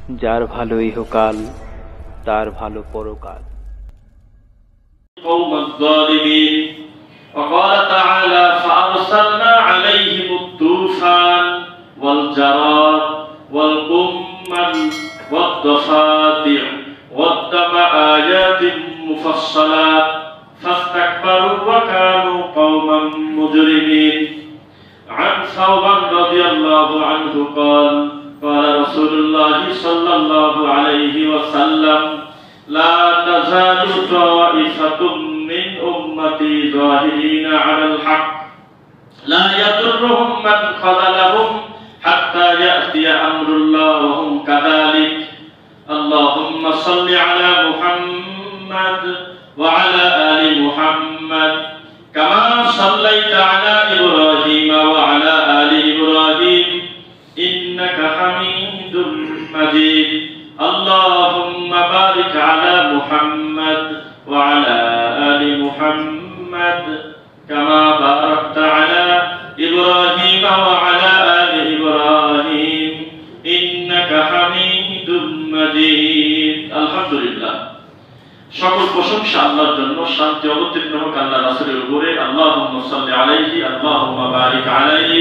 যার ভালো ইহকাল তার ভালো পরকাল। قوم الظالمين وقال تعالى فأرسلنا عليهم الطوفان والجراد والقمل والضفادع والدم آيات مفصلات فاستكبروا وكانوا قوما مجرمين. عن ثوبان رضي الله عنه قال قال رسول الله صلى الله عليه وسلم لا تزال طائفة من أمتي ظاهرين على الحق لا يضرهم من خذلهم حتى يأتي أمر الله وهم كذلك. اللهم صل على محمد وعلى آل محمد كما صليت على إبراهيم وعلى آل إبراهيم إنك حميد مجيد. اللهم بارك على محمد وعلى آل محمد كما باركت على إبراهيم وعلى آل إبراهيم إنك حميد مجيد. الحمد لله. সকল প্রশংসা আল্লাহর জন্য, শান্তি অবতীর্ণ হোক আল্লাহ রাসূলের উপরে। আল্লাহুম্মা সাল্লি আলাইহি আল্লাহুম্মা বারিক আলাইহি।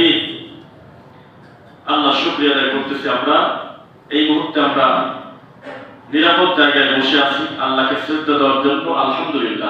আল্লাহ শুকরিয়া আদায় করতেছি। আমরা এই মুহূর্তে আমরা নিরাপদ জায়গায় বসে আছি আল্লাহকে শ্রদ্ধা দেওয়ার জন্য। আলহামদুলিল্লাহ।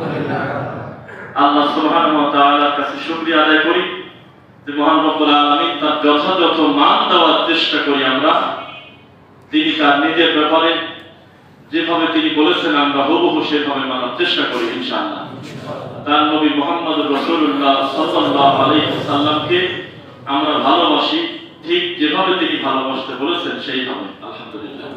আল্লাহ সুবহানাহু ওয়া তাআলার কাছে শুকরিয়া আদায় করি যে মহান রব্বুল আলামিন তার যথাযথ মান দেওয়ার চেষ্টা করি আমরা। তিনি তার নিজের ব্যাপারে যেভাবে তিনি বলেছেন আমরা হুবহু সেভাবে মানার চেষ্টা করি ইনশাআল্লাহ। তার নবী মুহাম্মদুর রাসূলুল্লাহ সাল্লাল্লাহু আলাইহি ওয়াসাল্লামকে আমরা ভালোবাসি ঠিক যেভাবে তিনি ভালোবাসতে বলেছেন সেইভাবে। আলহামদুলিল্লাহ।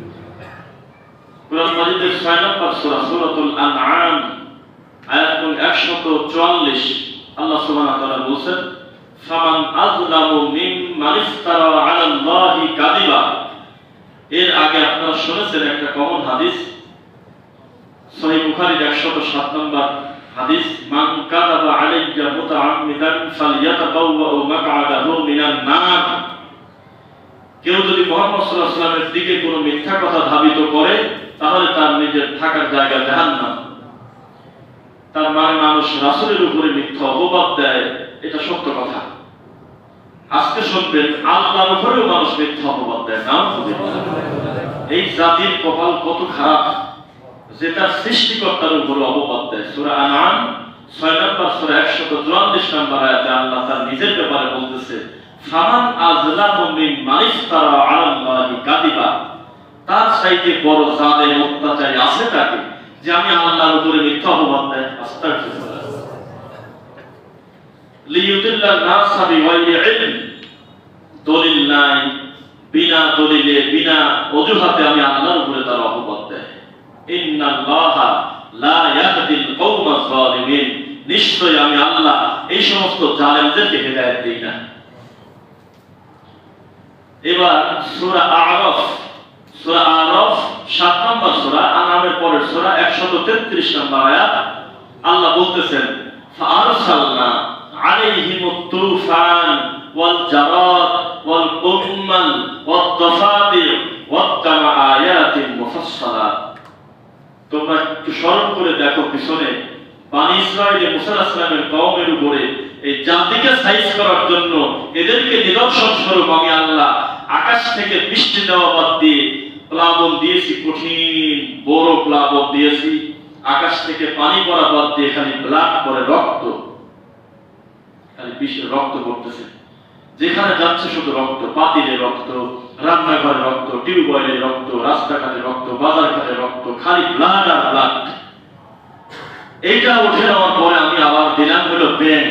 কুরআন মাজিদের 6 নম্বর সূরা সূরাতুল আনআম আয়াত 144 আল্লাহ সুবহানাহু ওয়া তাআলা বলেন ফামান আযলামু মিম্মান ইফতারা আলাল্লাহি কাযিবা। এর আগে আপনারা শুনেছেন একটা কমন হাদিস সহিহ বুখারীর 107 নম্বর হাদিস মান কাযাবা আলাইয়া মুতাআম্মিদান ফালইয়াতাবাওয়া মাকআদাহু মিনান নার। কেউ যদি মুহাম্মদ সাল্লাল্লাহু আলাইহি ওয়াসাল্লামের দিকে কোনো মিথ্যা কথা ধাবিত করে তাহলে তার নিজের থাকার জায়গা জাহান্নাম। তার মানে মানুষ রাসূলের উপরে মিথ্যা অপবাদ দেয়, এটা সত্য কথা। আজকে শুনবেন আল্লাহর উপরেও মানুষ মিথ্যা অপবাদ দেয়। এই জাতির কপাল কত খারাপ যে তার সৃষ্টিকর্তার উপরে অপবাদ দেয়। সূরা আনআম 6 নম্বর সূরা 144 নম্বর আয়াতে আল্লাহ তার নিজের ব্যাপারে বলতেছে ফামান আযলামু মিম্মান ইফতারা আলাল্লাহি কাযিবা। তার চাইতে বড় জালেম অত্যাচারী আছে তাকে যে আমি আল্লাহর উপরে মিথ্যা অপবাদ দেয়। আস্তাগফিরুল্লাহ। লিইউদিল্লান নাসা বিগাইরি ইলম। দলিল নাই, বিনা দলিলে বিনা অজুহাতে আমি আল্লাহর উপরে তার অপবাদ দেয়। ইন্নাল্লাহা লা ইয়াহদিল কওমাজ যালিমিন। নিশ্চয়ই আমি আল্লাহ এই সমস্ত জালেমদেরকে হেদায়েত দেই না। এবার সূরা আ'রাফ 7 নম্বর সূরা, আনামের পরের সূরা 133 নম্বর আয়াত আল্লাহ বলতেছেন ফাআরসালনা আলাইহিমুত তুফান ওয়াল জারাদ ওয়াল কুম্মাল ওয়াদ দাফাদি ওয়াদ আয়াতিন মুফাসসালাত। তোমরা একটু স্মরণ করে দেখো পিছনে বনি ইসরাঈল মুসা আলাইহিস সালামের কওমের উপরে এই জাতিকে সাইজ করার জন্য এদেরকে নিদর্শন স্বরূপ আমি আল্লাহ আকাশ থেকে বৃষ্টি দেওয়া বাদ দিয়ে প্লাবন দিয়েছি, কঠিন বড় প্লাবন দিয়েছি। আকাশ থেকে পানি পড়া বাদ দিয়ে খালি ব্লাড করে রক্ত, খালি বিশ্বের রক্ত পড়তেছে। যেখানে যাচ্ছে শুধু রক্ত, পাতিলে রক্ত, রান্নাঘরে রক্ত, টিউবওয়েলে রক্ত, রাস্তাঘাটে রক্ত, বাজারঘাটে রক্ত, খালি ব্লাড আর ব্লাড। এইটা উঠে নেওয়ার পরে আমি আবার দিলাম হলো ব্যাং।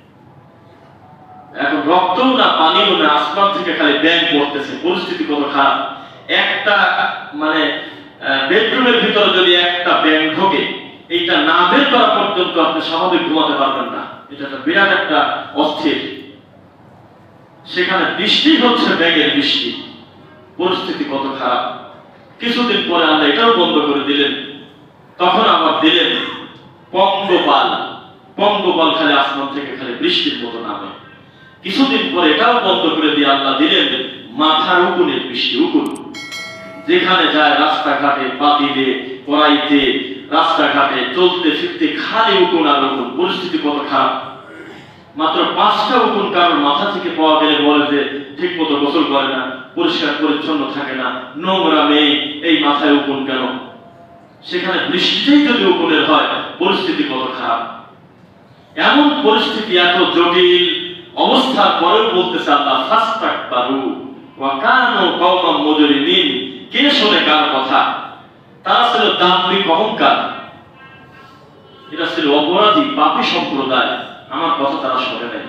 এখন রক্তও না পানিও না, আসমান থেকে খালি ব্যাং পড়তেছে। পরিস্থিতি কত খারাপ। একটা মানে বেডরুমের ভিতরে যদি একটা ব্যাং ঢোকে, এইটা না বের করা পর্যন্ত আপনি স্বাভাবিক ঘুমাতে পারবেন না। এটা একটা বিরাট একটা অস্থির। সেখানে বৃষ্টি হচ্ছে, ব্যাঙের বৃষ্টি। পরিস্থিতি কত খারাপ। কিছুদিন পরে আল্লাহ এটাও বন্ধ করে দিলেন। তখন আবার দিলেন পঙ্গপাল। পঙ্গপাল খালি আসমান থেকে খালি বৃষ্টির মতো নামে। কিছুদিন পরে এটাও বন্ধ করে দিয়ে আল্লাহ দিলেন মাথার উকুনের বৃষ্টি। উকুন যেখানে যায় রাস্তাঘাটে পাতিলে কড়াইতে রাস্তাঘাটে চলতে ফিরতে খালি উকুন আর উকুন। পরিস্থিতি কত খারাপ। মাত্র 5টা উকুন কারোর মাথা থেকে পাওয়া গেলে বলে যে ঠিক মতো গোসল করে না, পরিষ্কার পরিচ্ছন্ন থাকে না, নোংরা মেয়ে, এই মাথায় উকুন কেন? সেখানে বৃষ্টিতেই যদি উকুনের হয় পরিস্থিতি কত খারাপ। এমন পরিস্থিতি, এত জটিল অবস্থার পরেও বলতেছে আল্লাহ ফাস্তাকবারু ওয়া কানু কওমান মুজরিমিন। কে শোনে কার কথা? তারা ছিল দাম্ভিক অহংকার, এটা ছিল অপরাধী পাপী সম্প্রদায়। আমার কথা তারা শোনে নাই।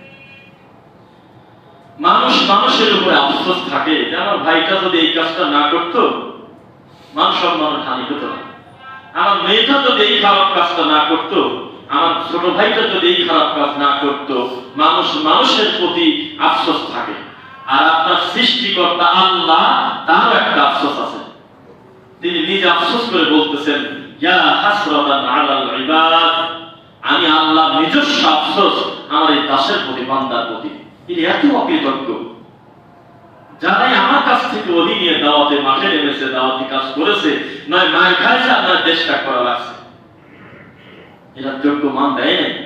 মানুষ মানুষের উপরে আফসোস থাকে যে আমার ভাইটা যদি এই কাজটা না করতো মান সম্মানের হানি হতো না, আমার মেয়েটা যদি এই খারাপ কাজটা না করতো, আমার ছোট ভাইটা যদি এই খারাপ কাজ না করতো। মানুষ মানুষের প্রতি আফসোস থাকে। আর আপনার সৃষ্টিকর্তা আল্লাহ, তার একটা আফসোস আছে। তিনি নিজে আফসোস করে বলতেছেন, ইয়া হাসরাতান আলাল ইবাদ, আমি আল্লাহ নিজস্ব আফসোস আমার এই দাসের প্রতি, বান্দার প্রতি। তিনি এত অকৃতজ্ঞ, যারাই আমার কাছ থেকে ওহি নিয়ে দাওয়াতে মাঠে নেমেছে, দাওয়াতি কাজ করেছে, নয় মায়ের খাইছে আর নয় দেশটা করা লাগছে, এরা যোগ্য মান দেয় নাই।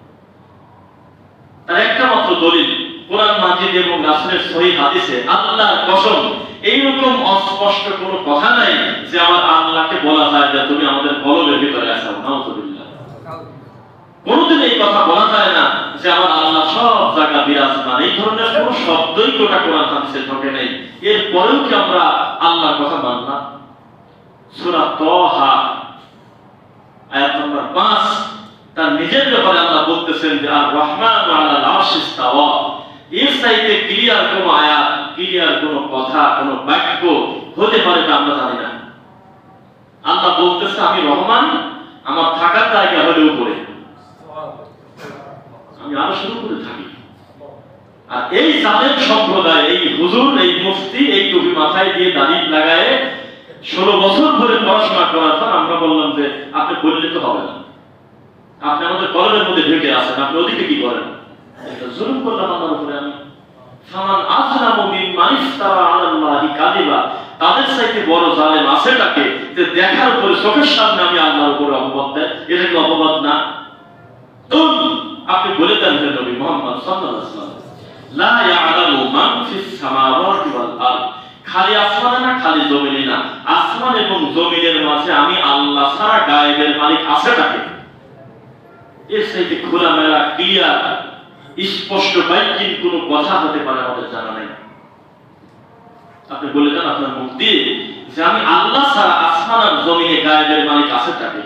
তার একটা মাত্র দলিল কোরআন মাজিদ এবং রাসূলের সহিহ হাদিসে আল্লাহর কসম এইরকম অস্পষ্ট কোনো কথা নাই যে আমার আল্লাহকে বলা যায় যে তুমি আমাদের কলবের ভিতরে আছো। নাউযুবিল্লাহ। কোনদিন এই কথা বলা যায় না যে আমার আল্লাহ সব জায়গা বিরাজমান। এই ধরনের কোনো শব্দই কোটা কোরআন হাদিসে ঢোকে নেই। এরপরেও কি আমরা আল্লাহর কথা মানি না? সূরা তাহা আয়াত নম্বর 5, তার নিজের ব্যাপারে আল্লাহ বলতেছেন যে আর রহমান আলাল আরশি ইস্তাওয়া। এর চাইতে ক্লিয়ার কোন আয়াত, ক্লিয়ার কোন কথা, কোন বাক্য হতে পারে তা আমরা জানি না। আল্লাহ বলতেছে আমি রহমান, আমার থাকার জায়গা হলে উপরে, আমি আরশের উপরে থাকি। আর এই জালেম সম্প্রদায়, এই হুজুর, এই মুফতি, এই টুপি মাথায় দিয়ে দাড়ি লাগায় 16 বছর ধরে পড়াশোনা করার পর আমরা বললাম যে আপনি বললে তো হবে না, আপনি আমাদের কলমের মধ্যে ঢুকে আছেন, আপনি ওদিকে কি করেন? এটা জুলুম করলাম আমার উপরে আমি। ফামান আযলামু মিম্মান ইফতারা আলাল্লাহি কাযিবা। তাদের চাইতে বড় জালেম আছে কাকে? যে দেখার পরে চোখের সামনে আমি আল্লাহর উপরে অপবাদ দেয়। এটা কি অপবাদ না? আপনি বলে দেন হে নবী মুহাম্মদ সাল্লাল্লাহু আলাইহি ওয়াসাল্লাম, লা ইয়ালামু মান ফিস সামাওয়াতি ওয়াল আরদ। খালি আসমানে না, খালি জমিনে না, আসমান এবং জমিনের মাঝে আমি আল্লাহ ছাড়া গায়েবের মালিক আছে কাকে? এর চাইতে খোলামেলা ক্লিয়ার স্পষ্ট বাক্যের কোনো কথা হতে পারে আমাদের জানা নাই। আপনি বলে দেন আপনার মুখ দিয়ে যে আমি আল্লাহ ছাড়া আসমান আর জমিনে গায়েবের মালিক আছে কাকে?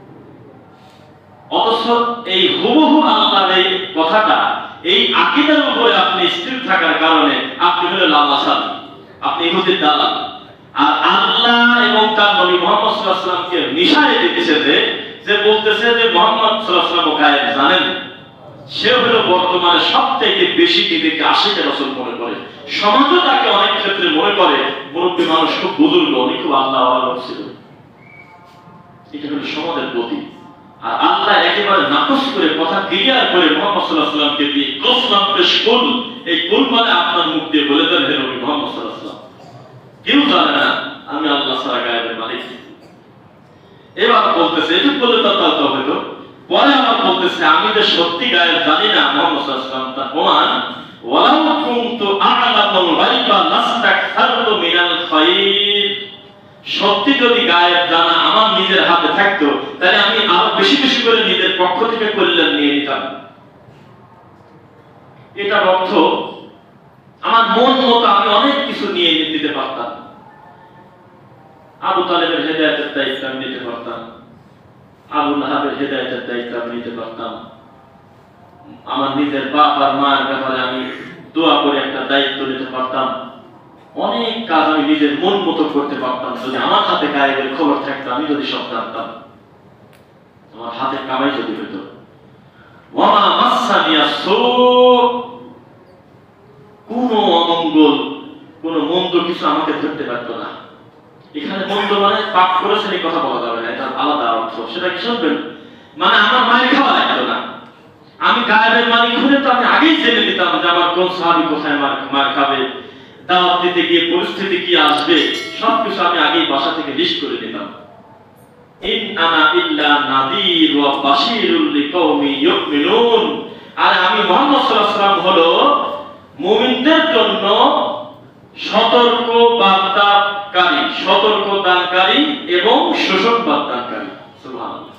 অথচ এই হুবহু আল্লাহর এই কথাটা, এই আকীদার উপরে আপনি স্থির থাকার কারণে আপনি হলেন লামাসাল, আপনি ইহুদির দালাল। আর আল্লাহ এবং তার নবী মুহাম্মদ সাল্লাল্লাহু আলাইহি ওয়াসাল্লামকে মিশায়ে দিতেছে যে বলতেছে যে মুহাম্মদ সাল্লাল্লাহু আলাইহি ওয়াসাল্লাম গায়েব জানেন। সে হলো বর্তমানে সবথেকে বেশি নিজেকে আশিক রাসূল মনে করে। সমাজও তাকে অনেক ক্ষেত্রে মনে করে মুরব্বী মানুষ, খুব বুজুর্গ, উনি খুব আল্লাহওয়ালা ছিল। এটা হলো সমাজের গতি। আর আল্লাহ একেবারে নাকচ করে কথা ক্লিয়ার করে মুহাম্মদ সাল্লাল্লাহু আলাইহি ওয়াসাল্লামকে দিয়ে কসম পেশ করল। এই কুল মানে আপনার মুখ দিয়ে বলে দেন হে নবী মুহাম্মদ সাল্লাল্লাহু আলাইহি ওয়াসাল্লাম, কেউ জানে না আমি আল্লাহ ছাড়া গায়েবের মালিক। এবার বলতেছে এটা বলে তো হয়তো পরে আবার বলতেছে আমি যে সত্যি গায়েব জানি না মুহাম্মদ সাল্লাল্লাহু আলাইহি ওয়াসাল্লাম তার প্রমাণ, ওয়ালাউ কুনতু আ'লামুল গায়বা লাস্তাকসারতু মিনাল খায়র। সত্যি যদি গায়েব জানা আমার নিজের হাতে থাকতো তাহলে আমি আরো বেশি বেশি করে নিজের পক্ষ থেকে কল্যাণ নিয়ে নিতাম। এটার অর্থ আমার মন মতো আমি অনেক কিছু নিয়ে নিতে পারতাম। আবু তালেবের হেদায়েতের দায়িত্ব আমি নিতে পারতাম, আবু লাহাবের হেদায়েতের দায়িত্ব আমি নিতে পারতাম, আমার নিজের বাপ আর মায়ের ব্যাপারে আমি দোয়া করে একটা দায়িত্ব নিতে পারতাম। অনেক কাজ আমি নিজের মন মতো করতে পারতাম যদি আমার হাতে গায়েবের খবর থাকতো, আমি যদি সব জানতাম, আমার হাতে কামাই যদি হতো। ওয়ামা মাসানিয়া সু, কোনো অমঙ্গল, কোনো মন্দ কিছু আমাকে ধরতে পারতো না। এখানে মন্দ মানে পাপ করেছেন এই কথা বলা যাবে না, এটা আলাদা অর্থ। সেটা কি শুনবেন? মানে আমার মায়ের খাওয়া লাগতো না। আমি গায়েবের মালিক হলে তো আমি আগেই জেনে নিতাম যে আমার কোন সাহাবী কোথায় মার খাবে, দাওয়াত দিতে গিয়ে পরিস্থিতি কি আসবে সবকিছু আমি আগেই বাসা থেকে লিস্ট করে নিতাম। ইন আনা ইল্লা নাযীর ওয়া বাশীরুল লিকাওমি ইউমিনুন। আর আমি মুহাম্মদ সাল্লাল্লাহু আলাইহি ওয়াসাল্লাম হলো মুমিনদের জন্য সতর্ক বার্তাকারী, সতর্ক দানকারী এবং সুসংবাদ দানকারী। সুবহানাল্লাহ।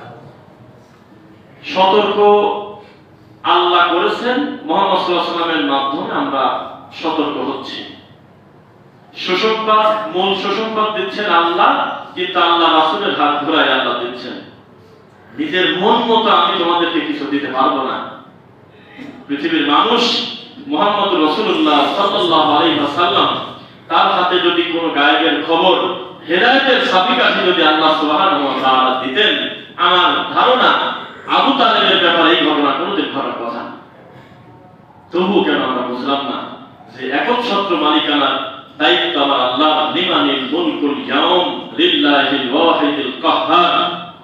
সতর্ক আল্লাহ করেছেন, মুহাম্মদ সাল্লাল্লাহু আলাইহি ওয়াসাল্লামের মাধ্যমে আমরা সতর্ক হচ্ছি। সুসংবাদ, মূল সুসংবাদ দিচ্ছেন আল্লাহ, কিন্তু আল্লাহ রাসূলের হাত ধরে আল্লাহ দিচ্ছেন। নিজের মন মতো আমি তোমাদেরকে কিছু দিতে পারবো না। পৃথিবীর মানুষ মুহাম্মদ রাসূলুল্লাহ সাল্লাল্লাহু আলাইহি ওয়াসাল্লাম তার হাতে যদি কোনো গায়েবের খবর, হেদায়েতের চাবিকাঠি যদি আল্লাহ সুবহানাহু ওয়া তাআলা দিতেন, আমার ধারণা আবু তালেবের ব্যাপারে এই ঘটনা কোনোদিন ঘটার কথা না। তবু কেন আমরা বুঝলাম না যে একচ্ছত্র মালিকানার দায়িত্ব আমার আল্লাহ। লিমানিল মুলকুল ইয়াউম লিল্লাহিল ওয়াহিদিল কাহ্হার।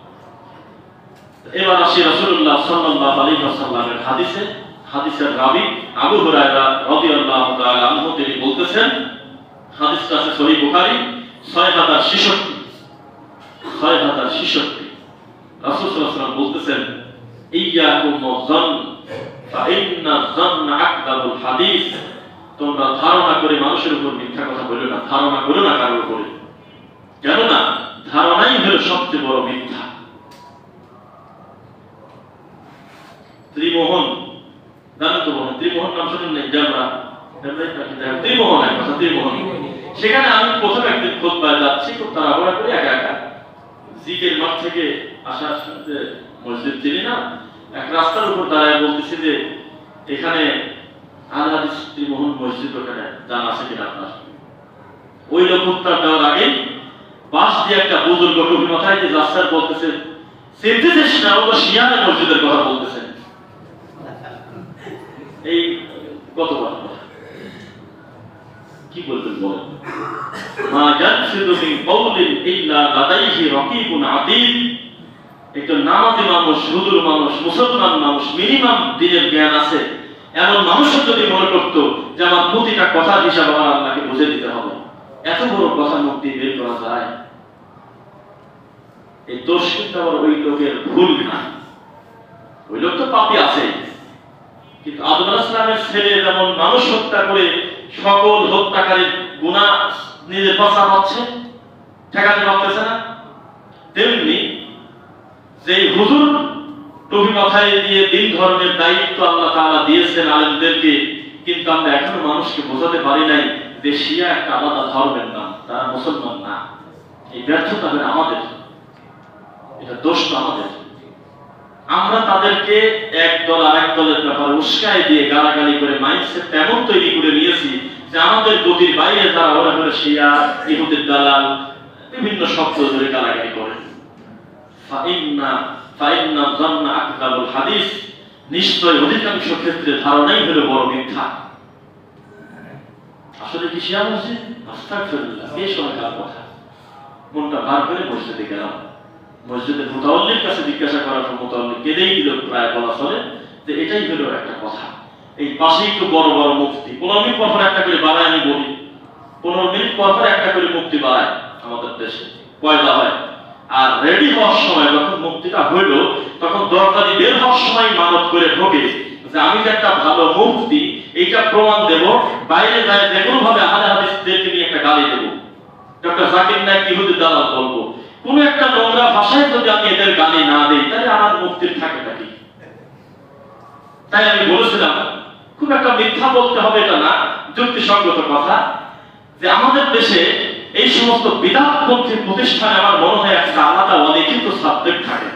এবার আসি রাসূলুল্লাহ সাল্লাল্লাহু আলাইহি ওয়াসাল্লামের হাদিসে। হাদিসের রাবী আবু হুরায়রা রাদিয়াল্লাহু তাআলা আনহু তিনি বলতেছেন, হাদিসটা আছে সহিহ বুখারী 6066। রাসূল সাল্লাল্লাহু আলাইহি ওয়াসাল্লাম বলতেছেন, ইয়্যাকুম ওয়ায-যন্ন ফা ইন্না যন্না আকযাবুল হাদিস। তোমরা ধারণা করে মানুষের উপর মিথ্যা কথা বলো না, ধারণা করো না কারোর উপরে, কেননা ধারণাই হলো সবচেয়ে বড় মিথ্যা। ত্রিমোহন, জানেন তো মনে ত্রিমোহন নাম শুনেন নাই? ত্রিমোহন, এক কথা ত্রিমোহন। সেখানে আমি প্রথম একদিন খুতবায় যাচ্ছি, খুব তাড়াহুড়া করে একা একা জিকের মাঠ থেকে আসার শুনতে মসজিদ চিনি না, এক রাস্তার উপর দাঁড়ায় বলতেছি যে এখানে আল হাদিস ত্রিমোহন মসজিদ ওখানে জানা আছে কিনা আপনার? ওই লোক উত্তর দেওয়ার আগে পাশ দিয়ে একটা বুজুর্গ টুপি মাথায় দিয়ে রাস্তার বলতেছে, চিনতেছিস না? ও তো শিয়ানের মসজিদের কথা বলতেছেন। এই কতবার কি বলতেন বলেন? মা ইয়ালফিযু মিন কাওলিন ইল্লা লাদাইহি রাকীবুন আতীদ। একজন নামাজি মানুষ, হুজুর মানুষ, মুসলমান মানুষ, মিনিমাম দিনের জ্ঞান আছে, এমন মানুষ যদি মনে করতো যে আমার প্রতিটা কথার হিসাব আমার আল্লাহকে বুঝে দিতে হবে, এত বড় কথা মুখ দিয়ে বের করা যায়, এই দোষ কিন্তু আবার ওই লোকের ভুল না। ওই লোক তো পাপী আছে, কিন্তু আদম আলাইহিস সালামের ছেলে যেমন মানুষ হত্যা করে সকল হত্যাকারীর গুনাহ নিজে বাঁচা পাচ্ছে, ঠেকাতে পারতেছে না, তেমনি যেই হুজুর টুপি মাথায় দিয়ে দিন ধর্মের দায়িত্ব আল্লাহ তাআলা দিয়েছেন আলেমদেরকে, কিন্তু আমরা এখনো মানুষকে বোঝাতে পারি নাই যে শিয়া একটা আলাদা ধর্মের নাম, তারা মুসলমান না। এই ব্যর্থতা হবে আমাদের, এটা দোষ তো আমাদের। আমরা তাদেরকে এক দল আরেক দলের ব্যাপারে উস্কাই দিয়ে গালাগালি করে মাইন্ডসেট তেমন তৈরি করে নিয়েছি যে আমাদের গতির বাইরে যারা ওরা হলো শিয়া, ইহুদির দালাল, বিভিন্ন শব্দ ধরে গালাগালি করে। ফাইন্না যন্না আকযাবুল হাদিস। নিশ্চয় অধিকাংশ ক্ষেত্রে ধারণাই হলো বড় মিথ্যা। আসলে কি শিয়া মসজিদ? আস্তাগফিরুল্লাহ, এই সময়কার কথা। মনটা ভার করে মসজিদে গেলাম। মসজিদের মুতাওয়াল্লির কাছে জিজ্ঞাসা করার পর মুতাওয়াল্লি কেঁদেই দিল, প্রায় বলা চলে যে এটাই হলো একটা কথা। এই পাশেই তো বড় বড় মুফতি 15 মিনিট পর একটা করে বাড়ায়, আমি বলি 15 মিনিট পর একটা করে মুফতি বাড়ায় আমাদের দেশে পয়দা হয়। আর রেডি হওয়ার সময় যখন মুক্তিটা হইল, তখন দরকারি বের হওয়ার সময় মানত করে ঢোকে যে আমি যে একটা ভালো মুফতি, এইটা প্রমাণ দেব, বাইরে যায় যে কোনো ভাবে আহলে হাদিসদেরকে নিয়ে একটা গালি দেব, ডক্টর জাকির নায়েক ইহুদির দালাল বলবো, কোন একটা নোংরা ভাষায় যদি আমি এদের গালি না দেই, তাহলে আমার মুক্তির থাকে নাকি? তাই আমি বলেছিলাম, খুব একটা মিথ্যা বলতে হবে এটা না, যুক্তিসঙ্গত কথা, যে আমাদের দেশে এই সমস্ত বিদআতপন্থী প্রতিষ্ঠানে আমার মনে হয় একটা আলাদা অলিখিত সাবজেক্ট থাকে।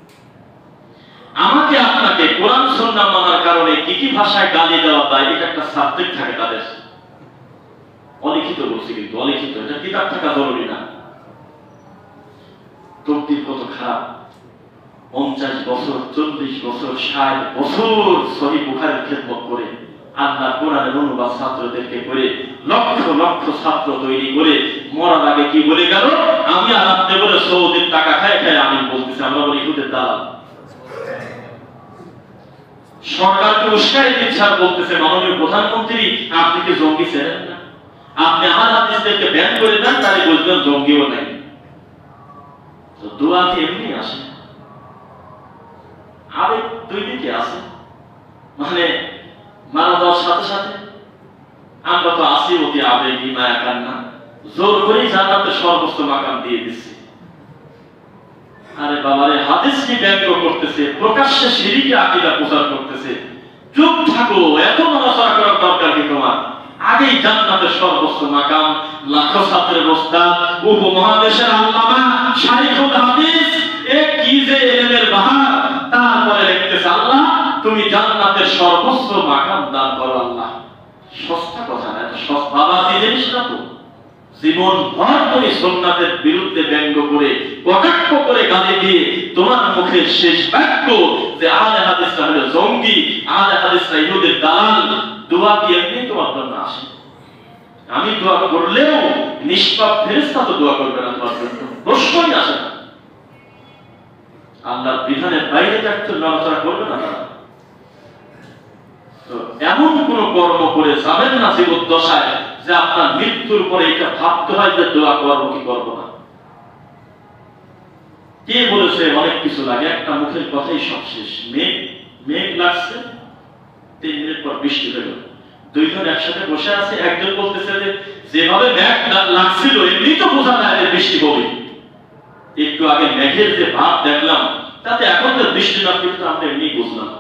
আমাকে আপনাকে কোরআন সুন্নাহ মানার কারণে কি কি ভাষায় গালি দেওয়া যায়, এটা একটা সাবজেক্ট থাকে তাদের। অলিখিত বলছি, কিন্তু অলিখিত, এটা কিতাব থাকা জরুরি না। তকদির কত খারাপ। 50 বছর, 40 বছর, 60 বছর সহিহ বুখারীর খেদমত করে, আল্লাহ কোরআনের অনুবাদ ছাত্রদেরকে করে, লক্ষ লক্ষ ছাত্র তৈরি করে, মরার আগে কি বলে গেল? আমি আর আপনি বলে সৌদির টাকা খায় খায় আমি বলতেছি আমরা বলি ইহুদের দালাল। সরকারকে উস্কাই দিচ্ছে আর বলতেছে মাননীয় প্রধানমন্ত্রী আপনি কি জঙ্গি ছিলেন না? আপনি আহলে হাদিসদেরকে ব্যান করে দেন, তাহলে বুঝবেন জঙ্গিও নাই। তো দোয়া কি এমনি আসে? আবেগ দুই দিকে আছে, মানে মারা যাওয়ার সাথে সাথে আমরা তো আসি অতি আবেগী, মায়া কান্না, জোর করেই জান্নাতের সর্বোচ্চ মাকাম দিয়ে দিচ্ছি। আরে বাবারে, হাদিসকে ব্যঙ্গ করতেছে, প্রকাশ্যে শিরকি আকীদা প্রচার করতেছে, চুপ থাকো, এত নড়াচড়া করার দরকার কি তোমার? আগেই জান্নাতের সর্বোচ্চ মাকাম, লাখো ছাত্রের ওস্তাদ, উপমহাদেশের আল্লামা, শাইখুল হাদিস, কি যে ইলমের বাহার। তারপরে লিখতেছে আল্লাহ তুমি জান্নাতের সর্বোচ্চ মাকাম দান করো। আল্লাহ সস্তা কথা না, সস্তা বাবা জিনিস না তো। জীবন ভর তুমি সুন্নাতের বিরুদ্ধে ব্যঙ্গ করে, কটাক্ষ করে, গালি দিয়ে তোমার মুখের শেষ বাক্য যে আহলে হাদিসরা হলো জঙ্গি, আহলে হাদিসরা ইহুদের দালাল। দোয়া কি এমনি তোমার জন্য আসে? আমি দোয়া করলেও নিষ্পাপ ফেরেশতা তো দোয়া করবে না তোমার জন্য, প্রশ্নই আসে না। আল্লাহর বিধানের বাইরে থাকতে নড়াচড়া করবে না তারা। তো এমন কোন কর্ম করে যাবেন না জীবদ্দশায় যে আপনার মৃত্যুর পরে এটা ভাবতে হয় যে দোয়া করবো কি করবো না। কে বলেছে অনেক কিছু লাগে, একটা মুখের কথাই সব শেষ। মেঘ লাগছে, 3 মিনিট পর বৃষ্টি হলো। দুইজন একসাথে বসে আছে, একজন বলতেছে যে যেভাবে মেঘ লাগছিল এমনি তো বোঝা যায় যে বৃষ্টি হবে। একটু আগে মেঘের যে ভাব দেখলাম, তাতে এখন তো বৃষ্টি না, কিন্তু আমরা এমনি বুঝলাম।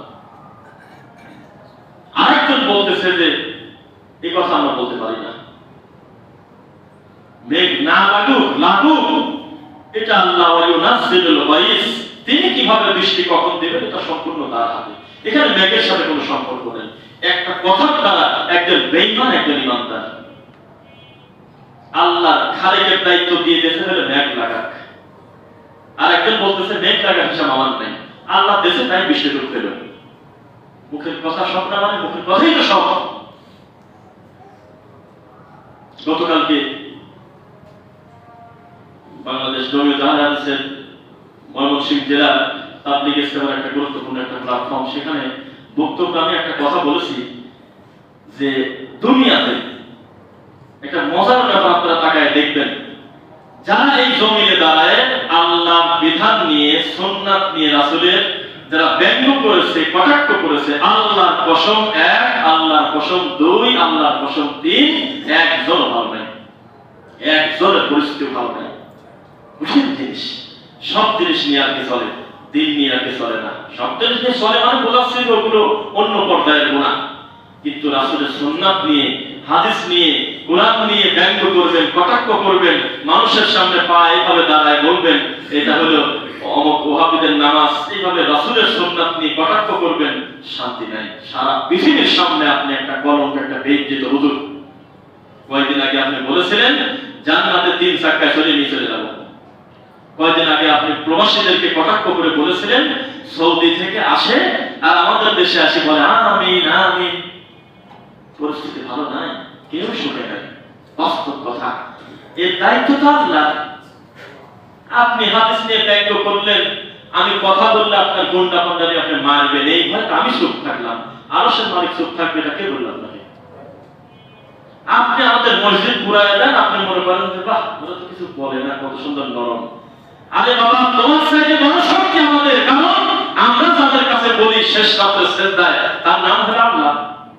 আরেকজন বলতেছে যে এই কথা আমরা বলতে পারি না, মেঘ না লাগুক এটা আল্লাহ ইউনাজ্জিলুল গায়স, তিনি কিভাবে বৃষ্টি কখন দেবেন এটা সম্পূর্ণ তার হাতে। এখানে মেঘের সাথে কোনো সম্পর্ক নেই। একটা কথার দ্বারা একজন বেঈমান একজন ঈমানদার। আল্লাহ খালিকের দায়িত্ব দিয়ে দিয়েছে হলো মেঘ লাগাক, আর একজন বলতেছে মেঘ লাগা হিসাব আমার নাই, আল্লাহ দেশে তাই বৃষ্টি রূপ পেল। মুখের কথা সব না, মানে মুখের কথাই তো সব। গতকালকে বাংলাদেশ জমিয়ত আহলে হাদিসের ময়মনসিংহ জেলা তাবলীগ ইসলামের একটা গুরুত্বপূর্ণ একটা প্ল্যাটফর্ম, সেখানে বক্তব্য আমি একটা কথা বলেছি যে দুনিয়াতে একটা মজার ব্যাপার আপনারা তাকায় দেখবেন, যারা এই জমিনে দাঁড়ায় আল্লাহ বিধান নিয়ে, সুন্নাত নিয়ে, রাসূলের যারা ব্যঙ্গ করেছে, কটাক্ষ করেছে, আল্লাহর কসম 1, আল্লাহর কসম 2, আল্লাহর কসম 3, একজন ভালো নাই, একজনের পরিস্থিতি ভালো নাই। বুঝলেন জিনিস, সব জিনিস নিয়ে আর কি চলে, দিন নিয়ে আর কি চলে না। সব জিনিস নিয়ে চলে মানে বোঝাচ্ছে যে ওগুলো অন্য পর্যায়ের গুনাহ, কিন্তু রাসূলের সুন্নাত নিয়ে, হাদিস নিয়ে, কোরআন নিয়ে ব্যঙ্গ করবেন, কটাক্ষ করবেন, মানুষের সামনে পা এইভাবে দাঁড়ায় বলবেন এটা হলো অমুক ওহাবীদের নামাজ, এইভাবে রাসূলের সুন্নাত নিয়ে কটাক্ষ করবেন, শান্তি নাই। সারা পৃথিবীর সামনে আপনি একটা কলঙ্ক, একটা বেইজ্জত হুজুর। কয়েকদিন আগে আপনি বলেছিলেন জান্নাতে 3 চাকায় চলে নিয়ে চলে যাব। কয়েকদিন আগে আপনি প্রবাসীদেরকে কটাক্ষ করে বলেছিলেন সৌদি থেকে আসে আর আমাদের দেশে আসি বলে আমিন আমিন। পরিস্থিতি ভালো নাই, কেউ সুখে নাই, বাস্তব কথা। এর দায়িত্ব তো আল্লাহ। আপনি হাদিস নিয়ে ব্যঙ্গ করলেন, আমি কথা বললে আপনার গুন্ডা পান্ডালি আপনি মারবেন, এই ভয় আমি চুপ থাকলাম, আরশের মালিক চুপ থাকবে, এটা কে বললাম আপনাকে? আপনি আমাদের মসজিদ পুরায় দেন, আপনি মনে করেন যে বাহ ওরা তো কিছু বলে না, কত সুন্দর নরম। আরে বাবা, তোমার সাইডে বড় শক্তি আমাদের, কারণ আমরা যাদের কাছে বলি শেষ রাতের সিজদায়, তার নাম হলো আল্লাহ।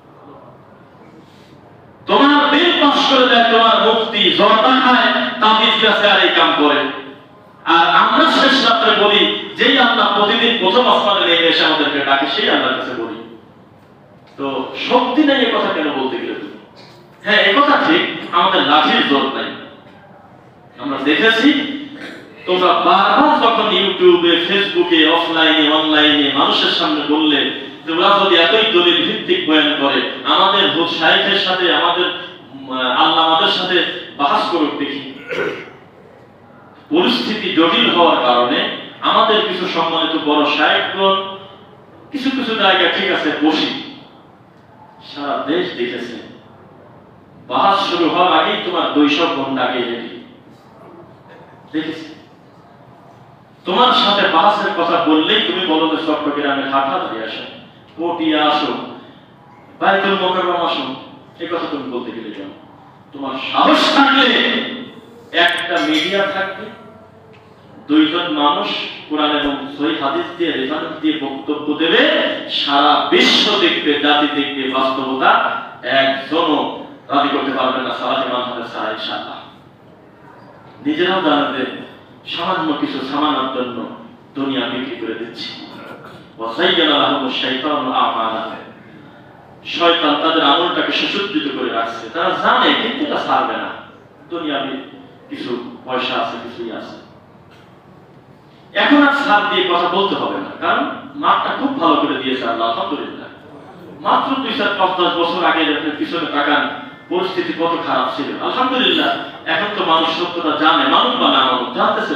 তোমার বিল পাস করে দেয় তোমার মুফতি, জর্দা খায়, তাবিজ গাছে আর এই কাম করে। আর আমরা শেষ রাত্রে বলি যেই আল্লাহ প্রতিদিন প্রথম আসমানে নেমে এসে আমাদেরকে ডাকে, সেই আল্লাহর কাছে বলি। তো শক্তি নেই এই কথা কেন বলতে গেলে? হ্যাঁ, এই কথা ঠিক, আমাদের লাঠির জোর নাই। আমরা দেখেছি তোমরা বারবার যখন ইউটিউবে, ফেসবুকে, অফলাইনে, অনলাইনে মানুষের সামনে বললে যে ওরা যদি এতই দলিল ভিত্তিক বয়ান করে, আমাদের শাইখের সাথে আমাদের আল্লাহ আমাদের সাথে বাহাস করুক দেখি। পরিস্থিতি জটিল হওয়ার কারণে আমাদের কিছু সম্মানিত বড় শাইখগণ কিছু কিছু জায়গায় ঠিক আছে বসি, সারা দেশ দেখেছে বাহাস শুরু হওয়ার আগেই তোমার 200 ঘন্টা আগে রেডি দেখেছি। তোমার সাথে বাহাসের কথা বললেই তুমি বলো যে চট্টগ্রামের হাটহাজারী আসো, পটিয়া আসো, বাইতুল মোকাররম আসো, এই কথা তুমি বলতে গেলে কেন? তোমার সাহস থাকলে একটা মিডিয়া থাকবে, দুইজন মানুষ কোরআন এবং সহিহ হাদিস দিয়ে রেফারেন্স দিয়ে বক্তব্য দেবে, সারা বিশ্ব দেখবে, জাতি দেখবে, বাস্তবতা একজনও রাজি করতে পারবে না সালাফি মানহাজের ছাড়া ইনশাআল্লাহ। নিজেরাও জানাবে সামান্য কিছু সামানের জন্য দুনিয়া বিক্রি করে দিচ্ছি। ওয়াসাইয়ানা লাহুমুশ শাইতানু আমালাহুম, শয়তান তাদের আমলটাকে সুসজ্জিত করে রাখছে, তারা জানে কিন্তু এটা ছাড়বে না। দুনিয়াবি কিছু পয়সা আছে, কিছুই আছে, এখন আর ছাড় দিয়ে কথা বলতে হবে না, কারণ মাঠটা খুব ভালো করে দিয়েছে আল্লাহ আলহামদুলিল্লাহ। মাত্র 2-4-5-10 বছর আগে পিছনে তাকান, পরিস্থিতি কত খারাপ ছিল। আলহামদুলিল্লাহ এখন তো মানুষ সত্যটা জানে, মানুষ বা না মানুষ জানতেছে।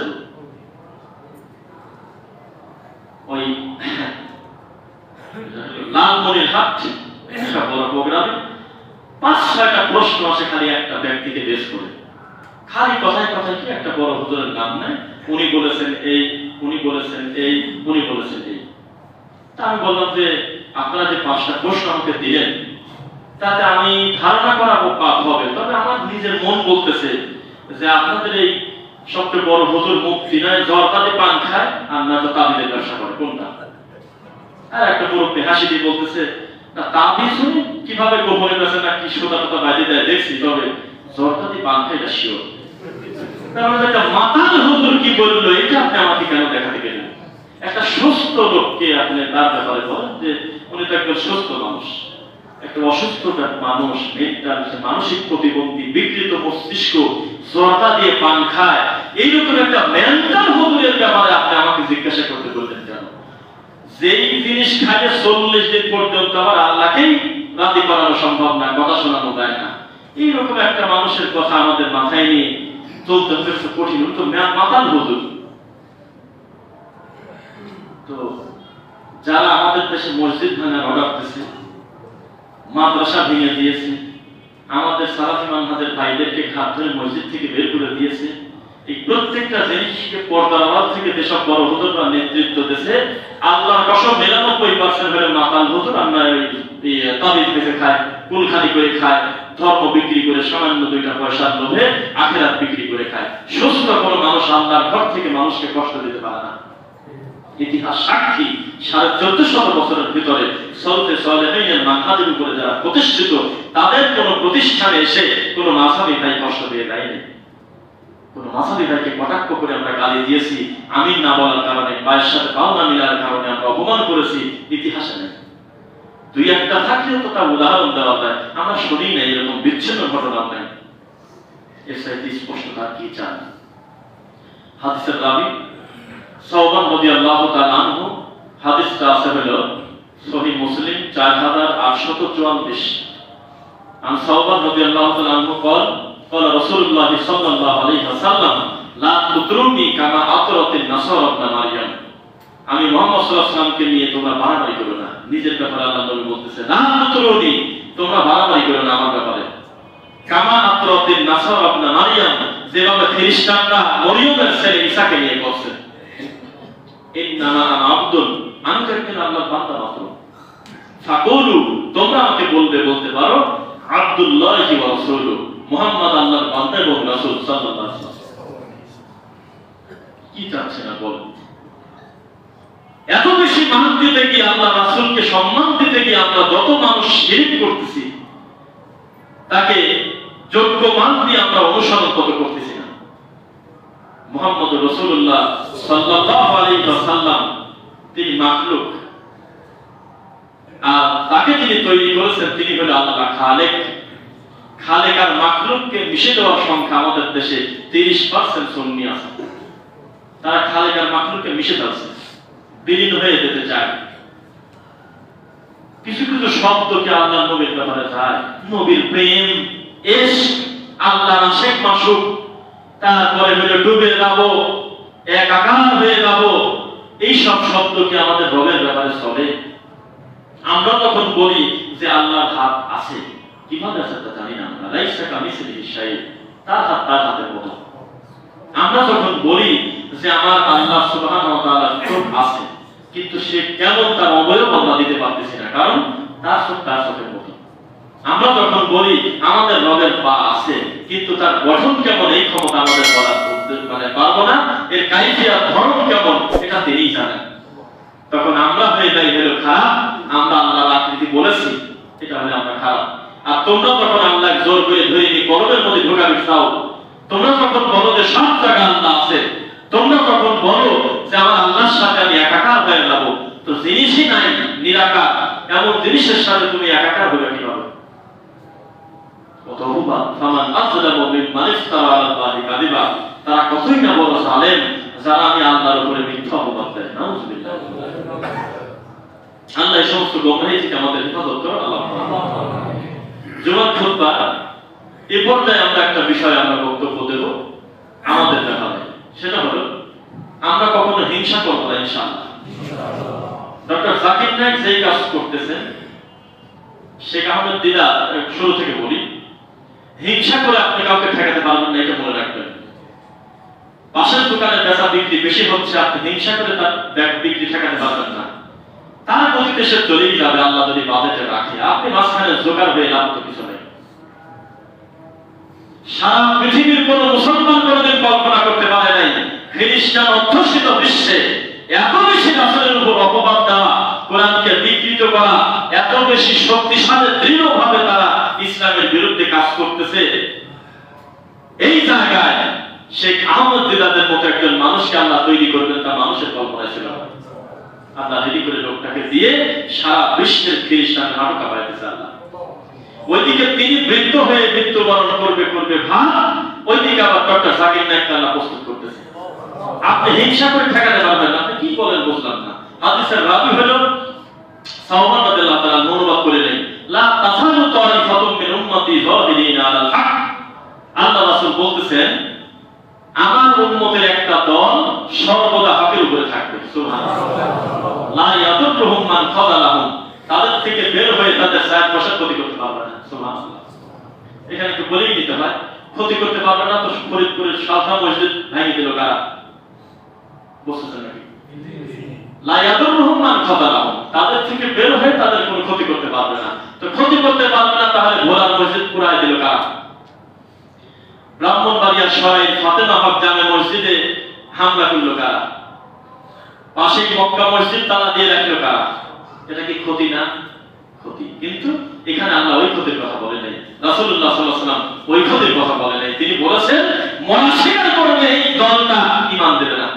ওই লালমনিরহাট একটা বড় প্রোগ্রামে 5-6টা প্রশ্ন আসে খালি একটা ব্যক্তিকে বেশ করে, খালি কথায় কথায় কি একটা বড় হুজুরের নাম নেয়, উনি বলেছেন এই, উনি বলেছেন এই, উনি বলেছেন এই। তা আমি বললাম যে আপনারা যে 5টা প্রশ্ন আমাকে দিলেন তাতে আমি ধারণা করাবো পাপ হবে, তবে আমার নিজের মন বলতেছে যে আপনাদের এই সবচেয়ে বড় হুজুর মুফতি নয় জর্দাতে পান খায় আর না তো তাবিজের ব্যবসা করে, কোনটা? আর একটা মুরব্বী হাসি দিয়ে বলতেছে না তাবিজ শুনি কিভাবে গোপনে বেছে না কি সোতা টোতা বাজে দেয় দেখছি, তবে জর্দাতে পান খায় এটা শিওর। তাহলে একটা মাতাল হুজুর কি বললো এটা আপনি আমাকে কেন দেখাতে গেলেন? একটা সুস্থ লোককে আপনি তার ব্যাপারে বলেন যে উনি তো একজন সুস্থ মানুষ, একটা অসুস্থ মানুষ, মেন্টাল মানসিক প্রতিবন্ধী, বিকৃত মস্তিষ্ক, জর্দা দিয়ে পান খায়, এইরকম একটা মেন্টাল হুজুরের ব্যাপারে আপনি আমাকে জিজ্ঞাসা করতে বললেন কেন? যেই জিনিস খাইলে 40 দিন পর্যন্ত আমার আল্লাহকেই রাজি করানো সম্ভব না, কথা শোনানো যায় না, এইরকম একটা মানুষের কথা আমাদের মাথায় নিয়ে চলতে হচ্ছে কঠিন। তো মাতাল হুজুর। তো যারা আমাদের দেশে মসজিদ ভাঙার অর্ডার দিয়েছে, মাদ্রাসা ভেঙে দিয়েছে, আমাদের সালাফি মানহাজের ভাইদেরকে ঘাট ধরে মসজিদ থেকে বের করে দিয়েছে, এই প্রত্যেকটা জিনিসকে পর্দার আড়াল থেকে যেসব বড় হুজুররা নেতৃত্ব দিয়েছে, আল্লাহর কসম 99% হলে মাতাল হুজুর। আমরা তাবিজ বেঁচে খায়, কুলখানি করে খায়, ধর্ম বিক্রি করে, সামান্য 2টা পয়সার লোভে আখিরাত বিক্রি করে খায়। সুস্থ কোনো মানুষ আল্লাহর ঘর থেকে মানুষকে কষ্ট দিতে পারে না। ইতিহাস সাক্ষী 1450 বছরের ভিতরে সলফে সালেহিনের মানহাজের উপরে যারা প্রতিষ্ঠিত, তাদের কোন প্রতিষ্ঠানে এসে কোন মাযহাবী ভাই কষ্ট দিয়ে দেয়নি। কোন মাযহাবী ভাইকে কটাক্ষ করে আমরা গালি দিয়েছি, আমিন না বলার কারণে, পায়ের সাথে পাও না মিলার কারণে আমরা অপমান করেছি, ইতিহাসে নেই। 2-1টা থাকলেও তো তার উদাহরণ দেওয়া যায়, আমরা শুনি না এরকম বিচ্ছিন্ন ঘটনা নেই। এর সাথে স্পষ্টতা কি চান? হাদিসের রাবী সাওবান রাদিয়াল্লাহু তাআলা আনহু, হাদিসটা আছে হলো সহিহ মুসলিম 4844। আন সাওবান রাদিয়াল্লাহু তাআলা আনহু قال قال رسول الله صلى الله عليه وسلم لا تطروني كما اطرت النصارى ابن مريم। আমি মুহাম্মদ সাল্লাল্লাহু আলাইহি ওয়াসাল্লামকে নিয়ে তোমরা বাড়াবাড়ি করো না। নিজের ব্যাপারে আল্লাহ নবী বলতেছে লা তুতরুনি, তোমরা বাড়াবাড়ি করো না আমার ব্যাপারে। কামা আতরাত النصارى ابن مريم, যেভাবে খ্রিস্টানরা মরিয়মের ছেলে ঈসাকে নিয়ে করছে। ইন্নামা আনা আবদুন, আমি তো একজন আল্লাহর বান্দা মাত্র। ফাকুলু, তোমরা আমাকে বলতে পারো আব্দুল্লাহি ওয়া রাসূলুহু, মুহাম্মদ আল্লাহর বান্দা এবং রাসূল সাল্লাল্লাহু আলাইহি ওয়াসাল্লাম। কি চাচ্ছে না বল? এত বেশি মান দিতে গিয়ে, আল্লাহ রাসূলকে সম্মান দিতে গিয়ে আমরা যত মানুষ শিরক করতেছি, তাকে যোগ্য মান দিয়ে আমরা অনুসরণ করতেছি না। মুহাম্মদ রাসূলুল্লাহ সাল্লাল্লাহু আলাইহি ওয়াসাল্লাম তিনি মাখলুক, আর তাকে যিনি তৈরি করেছেন তিনি হলেন আল্লাহ খালেক। খালেক আর মাখলুককে মিশে দেওয়ার সংখ্যা আমাদের দেশে 30% সুন্নি আছে। তারা খালেক আর মাখলুককে মিশে যাচ্ছে, বিলীন হয়ে যেতে চায়। কিছু কিছু শব্দকে আল্লাহ নবীর ব্যাপারে যায়, নবীর প্রেম, ইশক, আল্লাহর আশিক মাসুক, তারপরে হলো ডুবে যাব, একাকার হয়ে যাব, এই সব শব্দকে আমাদের রবের ব্যাপারে চলে। আমরা তখন বলি যে আল্লাহর হাত আছে, কিভাবে আছে তা জানি না আমরা। লাইসা কামিসলিহি শাইউন, তার হাত তার হাতের মতো। আমরা যখন বলি যে আমার আল্লাহ সুবহানাহু ওয়া তাআলার চোখ আছে, কিন্তু সে কেমন তার অবয়ব আমরা দিতে পারতেছি না, কারণ তার চোখ তার চোখের মতো। আমরা যখন বলি আমাদের রবের পা আছে, কিন্তু তার গঠন কেমন এই ক্ষমতা আমাদের বলার মানে পারবো না, এর কাইফিয়াত ধরন কেমন এটা তিনিই জানেন। তখন আমরা হয়ে যাই হলো খারাপ, আমরা আল্লাহর আকৃতি বলেছি, এটা হলে আমরা খারাপ। আর তোমরা যখন আল্লাহ জোর করে ধরে নিয়ে কলমের মধ্যে ঢোকাবে চাও, তোমরা যখন বলো যে সব জায়গায় আল্লাহ আছে, তোমরা যখন বলো যে আমার আল্লাহর সাথে আমি একাকার হয়ে যাবো, তো জিনিসই নাই নিরাকার এমন জিনিসের সাথে তুমি একাকার হবে কিভাবে? অতঃপর ফামান আযলামু মিম্মান ইফতারা আলা আল্লাহি কাযিবা, তারা কতই না বড় জালেম যারা আমি আল্লাহর উপরে মিথ্যা অপবাদ দেয়। নাউযুবিল্লাহ। আল্লাহ এই সমস্ত গোমরাহি থেকে আমাদের হেফাজত করুন। আল্লাহ জুমার খুতবা এই পর্যায়ে আমরা একটা বিষয়ে আমরা বক্তব্য দেব আমাদের ব্যাপারে, সেটা হলো আমরা কখনো হিংসা করবো না ইনশাআল্লাহ। ডক্টর জাকির নায়েক যেই কাজ করতেছেন, শেখ আহমেদ দিদা শুরু থেকে বলি, হিংসা করে আপনি কাউকে ঠেকাতে পারবেন না, এটা মনে রাখবেন। পাশের দোকানে বেচা বিক্রি বেশি হচ্ছে, আপনি হিংসা করে তার বিক্রি ঠেকাতে পারবেন না। তার গতিতে সে চলেই যাবে আল্লাহ যদি বাজেটে রাখে, আপনি মাঝখানে জোগাড় হয়ে লাভ তো কিছু নেই। সারা পৃথিবীর কোন মুসলমান কোনদিন কল্পনা করতে পারে নাই খ্রিস্টান অধ্যুষিত বিশ্বে এত বেশি রাসূলের উপর অপবাদ দেওয়া, কোরআনকে বিকৃত করা, এত বেশি শক্তিশালী দৃঢ়ভাবে তারা ইসলামের বিরুদ্ধে কাজ করতেছে। এই জায়গায় শেখ আহমদ দিদাদের মতো একজন মানুষকে আল্লাহ তৈরি করবেন, তা মানুষের কল্পনা ছিল না। আল্লাহ রেডি করে লোকটাকে দিয়ে সারা বিশ্বের খ্রিস্টান নাটক পাইতেছে আল্লাহ। ওইদিকে তিনি বৃদ্ধ হয়ে মৃত্যুবরণ করবে ভাব, ওইদিকে আবার ডক্টর জাকির নায়েক আল্লাহ প্রস্তুত করতেছে। আপনি হিংসা করে ঠেকাতে পারবেন না, আপনি কি বলেন বুঝলাম না। হাদিসের রাবী হলো সাওবান রাদিয়াল্লাহু তাআলা অনুবাদ করে নেন, লা তাসালু তারিফাতুম মিন উম্মতি যাহিরিনা আলাল হক। আল্লাহ রাসূল বলতেছেন আমার উম্মতের একটা দল সর্বদা হকের উপরে থাকবে। সুবহানাল্লাহ। লা ইয়াদুরুহুম মান খাযালাহুম, তাদের থেকে বের হয়ে তাদের সাথ বসার ক্ষতি করতে পারবে না। সুবহানাল্লাহ। এখানে একটু বলেই দিতে হয়, ক্ষতি করতে পারবে না তো ফরিদপুরের শালখা মসজিদ ভেঙে দিল কারা? বুঝছেন নাকি? লা ইয়াদুরুহুম মান খাযালাহুম, তাদের থেকে বের হয়ে তাদের কোনো ক্ষতি করতে পারবে না। তো ক্ষতি করতে পারবে না, তাহলে ভোলার মসজিদ পুরাই দিল কারা? ব্রাহ্মণবাড়িয়ার শহরে ফাতেমা হক জামে মসজিদে হামলা করলো কারা? পাশেই মক্কা মসজিদ তালা দিয়ে রাখলো কারা? এটা কি ক্ষতি না? ক্ষতি। কিন্তু এখানে আল্লাহ ওই ক্ষতির কথা বলে নাই, রাসূলুল্লাহ সাল্লাল্লাহু আলাইহি ওয়াসাল্লাম ওই ক্ষতির কথা বলে নাই। তিনি বলেছেন মনাফিকের কারণে এই দলটা ঈমান দেবে না,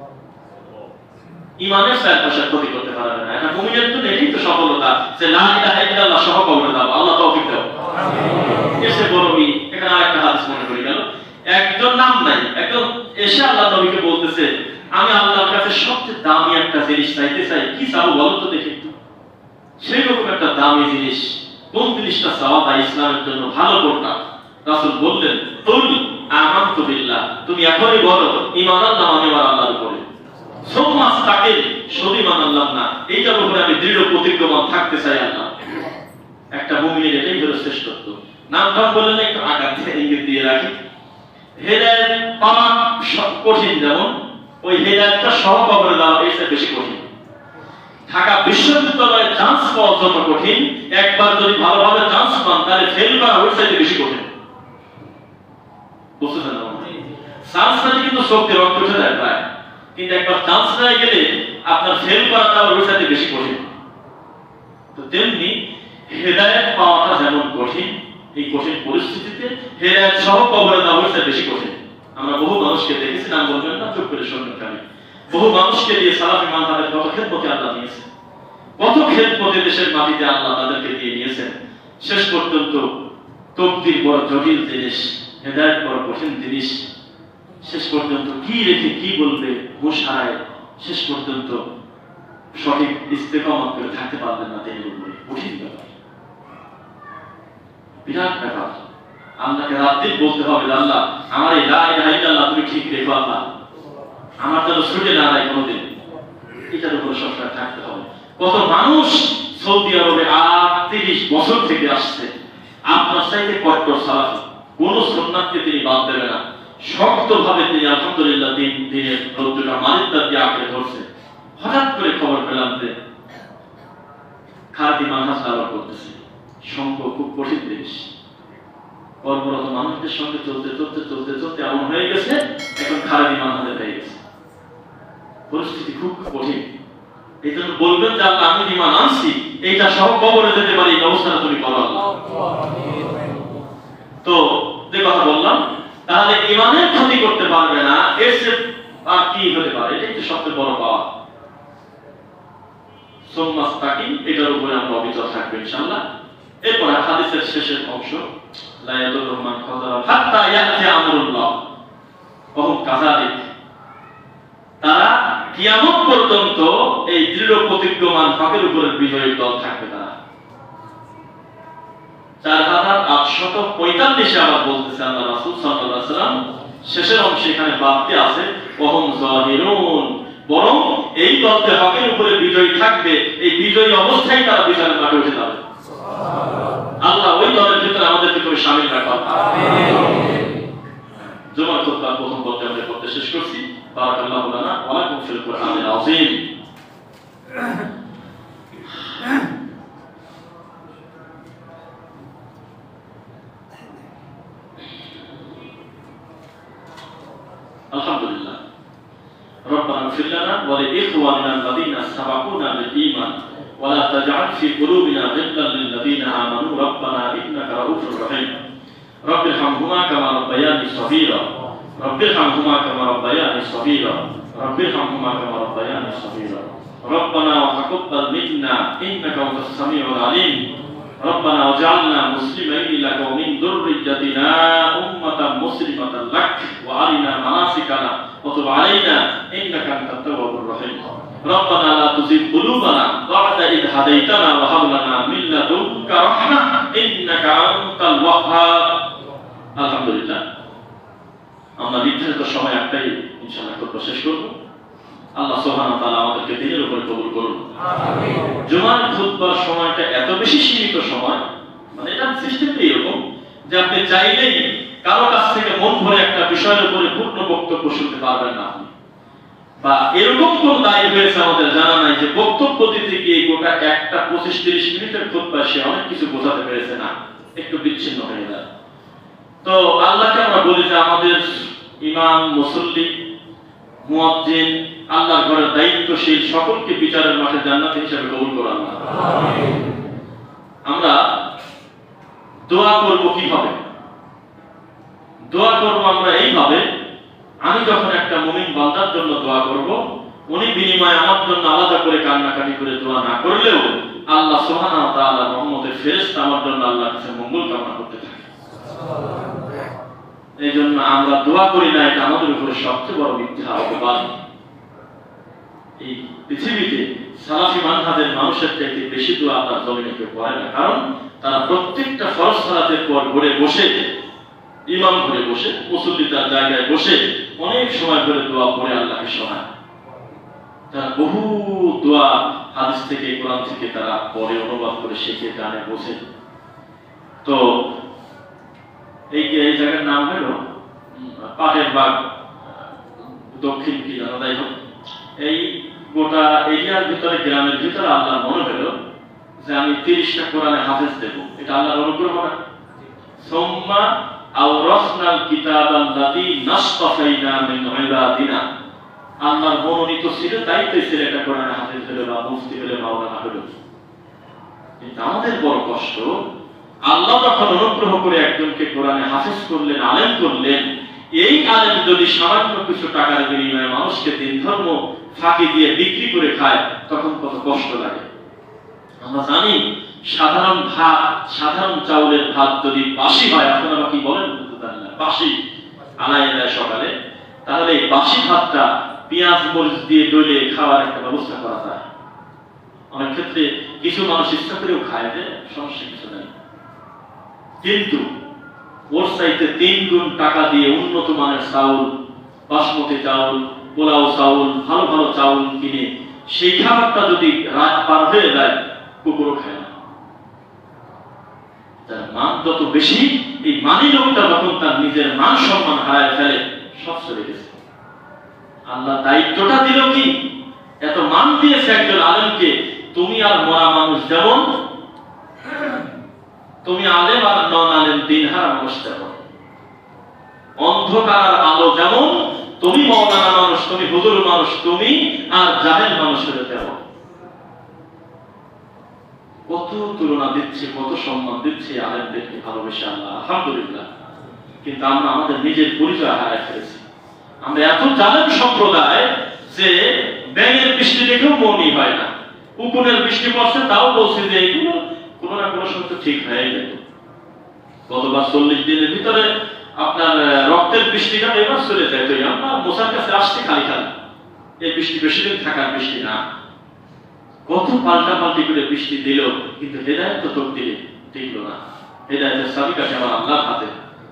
ঈমানের সাথে ক্ষতি করতে পারবে না। এটা মুমিনের জন্য এটাই তো সফলতা, যে লা ইলাহা ইল্লাল্লাহ সহ কবরে দাও। আল্লাহ তৌফিক দাও। এসে বলবি এখানে আরেকটা হাদিস মনে পড়ে গেল, একজন নাম নাই, একজন এসে আল্লাহ নবীকে বলতেছে আমি আল্লাহর কাছে সবচেয়ে দামি একটা জিনিস চাইতে চাই, কি চাও বলো তো দেখি। সেই রকম একটা দামি জিনিস, কোন জিনিসটা চাওয়া যায় ইসলামের জন্য ভালো কোনটা? রাসূল বললেন কুল আমানতু বিল্লাহ, তুমি এখনই বলো ঈমান আনলাম আমি আমার আল্লাহর উপরে। সুম্মা ইসতাকিম, শুধু ঈমান আনলাম না, এইটার উপরে আমি দৃঢ় প্রতিজ্ঞাবান থাকতে চাই। আল্লাহ একটা মুমিনের এটাই হলো শ্রেষ্ঠত্ব। নামটা বললেন একটু আঘাত ইঙ্গিত দিয়ে রাখি, হেদায়েত পাওয়া কঠিন, যেমন ওই হেদায়েতটা সহ কবরে দেওয়া এর চেয়ে বেশি কঠিন। ঢাকা বিশ্ববিদ্যালয়ে চান্স পাওয়া যত কঠিন, একবার যদি ভালোভাবে চান্স পান তাহলে ফেল করা ওর চাইতে বেশি কঠিন। বুঝতেছেন না? চান্স পাইলে কিন্তু শক্তি রক্ত উঠে যায় প্রায়, কিন্তু একবার চান্স পেয়ে গেলে আপনার ফেল করাটা ওর চাইতে বেশি কঠিন। তো তেমনি হেদায়েত পাওয়াটা যেমন কঠিন, এই কঠিন পরিস্থিতিতে হেদায়েত সহ কবরে দেওয়া ওর চাইতে বেশি কঠিন। আমরা বহু মানুষকে দেখেছি, নাম বলবেন না, চুপ করে শুনবেন খালি। বহু মানুষকে দিয়ে সালাফি মানহাজের কত খেদমতে আল্লাহ দিয়েছে, কত খেদমতে দেশের মাটিতে আল্লাহ তাদেরকে দিয়ে নিয়েছেন। শেষ পর্যন্ত তকদির বড় জটিল জিনিস, হেদায়েত বড় কঠিন জিনিস। শেষ পর্যন্ত কি রেখে কি বলবে হুঁশ হারায়, শেষ পর্যন্ত সঠিক ইস্তেকামত করে থাকতে পারবেন না, তিনি বলবে কঠিন ব্যাপার, বিরাট ব্যাপার। আল্লাহকে রাত্রি বলতে হবে আল্লাহ আমার এই লা ইলাহা ইল্লাল্লাহ তুমি ঠিক রেখো, আল্লাহ আমার যেন ছুটে না যায় কোনোদিন, এটার উপর সবসময় থাকতে হবে। কত মানুষ সৌদি আরবে ৩৮ বছর থেকে আসছে, আপনার চাইতে কট্টর সালাফি, কোন সুন্নাতকে তিনি বাদ দেবে না, শক্তভাবে তিনি আলহামদুলিল্লাহ দিনের রৌদ্রটা মালিকদার দিয়ে আঁকড়ে ধরছে। হঠাৎ করে খবর পেলাম যে খাদি মানহাজ দাওয়া করতেছে, সঙ্গ খুব কঠিন জিনিস। কর্মরত মানুষদের সঙ্গে চলতে চলতে চলতে চলতে এমন হয়ে গেছে, এখন খারাপ ইমান হাতে হয়ে গেছে, পরিস্থিতি খুব কঠিন। এই জন্য বলবেন যে আল্লাহ আমি ইমান আনছি, এইটা সহ কবরে যেতে পারি, এই ব্যবস্থাটা তুমি করো আল্লাহ। তো যে কথা বললাম, তাহলে ইমানের ক্ষতি করতে পারবে না, এর চেয়ে আর কি হতে পারে? এটাই তো সবচেয়ে বড় পাওয়া। সুম্মাস্তাকিম, এটার উপরে আমরা অবিচল থাকবো ইনশাআল্লাহ। এরপর হাদিসের শেষের অংশ, লা ইয়াদুররু মান খাযারা হাত্তা ইয়াতি আমরুল্লাহ ওয়া হুম কাযালিক। তারা কিয়ামত পর্যন্ত এই দৃঢ় প্রতিজ্ঞমান হকের উপরে বিজয়ী দল থাকবে। তারা 4845 আবার বলতেছে আল্লাহ রাসূল সাল্লাল্লাহু আলাইহি ওয়াসাল্লাম শেষের অংশে, এখানে বাদতে আছে ওয়া হুম যাহিরুন, বরং এই দলতে হকের উপরে বিজয়ী থাকবে, এই বিজয়ী অবস্থায় তারা বিচারের মাঠে উঠে যাবে। আল্লাহ ওই দলের ভিতরে আমাদেরকে করে শামিল রাখুন। আমিন। জুমার খুতবার প্রথম পর্যায়ে আমরা পড়তে শেষ করছি। বারাকাল্লাহু লানা ওয়া লাকুম ফিল কুরআনিল আযীম। আলহামদুলিল্লাহ। ربنا اغفر لنا ولإخواننا الذين سبقونا بالإيمان ولا تجعل في قلوبنا غلا للذين آمنوا ربنا إنك رؤوف رحيم رب ارحمهما كما ربياني صغيرا رب ارحمهما كما ربياني صغيرا رب ارحمهما كما ربياني صغيرا ربنا وتقبل منا إنك أنت السميع العليم ربنا واجعلنا مسلمين لك ومن ذريتنا أمة مسلمة لك وأرنا مناسكنا وتب علينا إنك أنت التواب الرحيم ربنا لا تزغ قلوبنا بعد إذ هديتنا وهب لنا من لدنك رحمة إنك أنت الوهاب আলহামদুলিল্লাহ। আমরা নির্ধারিত সময় একটাই ইনশাআল্লাহ খুতবা শেষ করব। আল্লাহ সুবহানাহু ওয়া তাআলা আমাদেরকে দিনের উপরে কবুল করুন। আমিন। জুমার খুতবার সময়টা এত বেশি সীমিত সময়, মানে এটা সিস্টেমটা এরকম যে আপনি চাইলেই কারো কাছ থেকে মন ভরে একটা বিষয়ের উপরে পূর্ণ বক্তব্য শুনতে পারবেন না, বা এরকম কোন দায়ী হয়েছে আমাদের জানা নাই যে বক্তব্য দিতে গিয়ে গোটা একটা 25-30 মিনিটের খুতবা সে অনেক কিছু বোঝাতে পেরেছে না, একটু বিচ্ছিন্ন হয়ে যায়। তো আল্লাহকে আমরা বলি যে আমাদের ইমাম, মুসল্লি, মুয়াজ্জিন, আল্লাহর ঘরের দায়িত্বশীল সকলকে বিচারের মাঠে জান্নাত হিসেবে কবুল করুন। আমিন। আমরা দোয়া করব কিভাবে? দোয়া করব আমরা এইভাবে, আমি যখন একটা মুমিন বান্দার জন্য দোয়া করব, উনি বিনিময়ে আমার জন্য আলাদা করে কান্নাকাটি করে দোয়া না করলেও আল্লাহ সুবহানাহু ওয়া তাআলার রহমতের ফেরেশতা আমার জন্য আল্লাহর কাছে মঙ্গল কামনা করতে থাকে। এই জন্য আমরা দোয়া করি না, এটা আমাদের উপরে সবচেয়ে বড় মিথ্যা অপবাদ। এই পৃথিবীতে সালাফি মানহাজের মানুষের থেকে বেশি দোয়া আল্লাহর জমিনে কেউ করে না, কারণ তারা প্রত্যেকটা ফরজ সালাতের পর ঘরে বসে, ইমাম ঘরে বসে, মুসল্লি তার জায়গায় বসে অনেক সময় ধরে দোয়া পড়ে আল্লাহকে শোনায়। তারা বহু দোয়া হাদিস থেকে, কোরআন থেকে তারা পড়ে, অনুবাদ করে, শিখে, জানে, বোঝে। তো এই জায়গার নাম হলো পাটের বাগ, দক্ষিণ কি জানা যাই হোক, এই গোটা এরিয়ার ভিতরে, গ্রামের ভিতরে আল্লাহ মনে হলো যে আমি 30টা কোরআনে হাফেজ দেব। এটা আল্লাহর অনুগ্রহ না? সুম্মা আওরাসনাল কিতাবাল্লাযী নাসতাফাইনা মিন ইবাদিনা, আল্লাহর মনোনীত ছিল, তাই তো ছেলেটা কোরআনে হাফেজ হলো বা মুফতি হলো, মাওলানা হলো। কিন্তু আমাদের বড় কষ্ট, আল্লাহ যখন অনুগ্রহ করে একজনকে কোরআনে হাফেজ করলেন, আলেম করলেন, এই আলেম যদি সামান্য কিছু টাকার বিনিময়ে মানুষকে দিন ধর্ম ফাঁকি দিয়ে বিক্রি করে খায়, তখন কত কষ্ট লাগে। আমরা জানি সাধারণ ভাত, সাধারণ চাউলের ভাত যদি বাসি হয়, আপনারা কি বলেন বাসি আনায় দেয় সকালে, তাহলে এই বাসি ভাতটা পেঁয়াজ মরিচ দিয়ে ডলে খাওয়ার একটা ব্যবস্থা করা যায়। অনেক ক্ষেত্রে কিছু মানুষ ইচ্ছা করেও খায়, যে সমস্যা কিছু নেই। কিন্তু ওর চাইতে 3 গুণ টাকা দিয়ে উন্নত মানের চাউল, বাসমতি চাউল, পোলাও চাউল, ভালো ভালো চাউল কিনে সেই খাবারটা যদি রাত পার হয়ে যায়, কুকুরও খায় না। তার মান যত বেশি, এই মানি লোকটা যখন তার নিজের মান সম্মান হারায় ফেলে, সব চলে গেছে। আল্লাহ দায়িত্বটা দিল কি? এত মান দিয়েছে একজন আলেমকে, তুমি আর মরা মানুষ যেমন তুমি আলেম আর নন আলেম দিনহারা মানুষ তেমন, অন্ধকার আর আলো যেমন, তুমি মাওলানা মানুষ, তুমি হুজুর মানুষ, তুমি আর জাহেল মানুষের তেমন। কত তুলনা দিচ্ছে, কত সম্মান দিচ্ছে আলেমদেরকে ভালোবেসে আল্লাহ, আলহামদুলিল্লাহ। কিন্তু আমরা আমাদের নিজের পরিচয় হারাই ফেলেছি। আমরা এত জালেম সম্প্রদায় যে ব্যাঙের বৃষ্টি দেখেও মনই হয় না, উকুনের বৃষ্টি পড়ছে তাও বলছে যে এগুলো কোনো না কোনো সময় তো ঠিক হয়ে যেত। গতবার 40 দিনের ভিতরে আপনার রক্তের বৃষ্টিটা এবার চলে যায়, তো আমরা মোসার কাছে আসছি খালি খালি, এই বৃষ্টি বেশি দিন থাকার বৃষ্টি না। কত পাল্টা পাল্টি করে বৃষ্টি দিল, কিন্তু হেদায়েত তো তোর দিলে টিকলো না। হেদায়েতের চাবিকাঠি আমার আল্লাহর হাতে।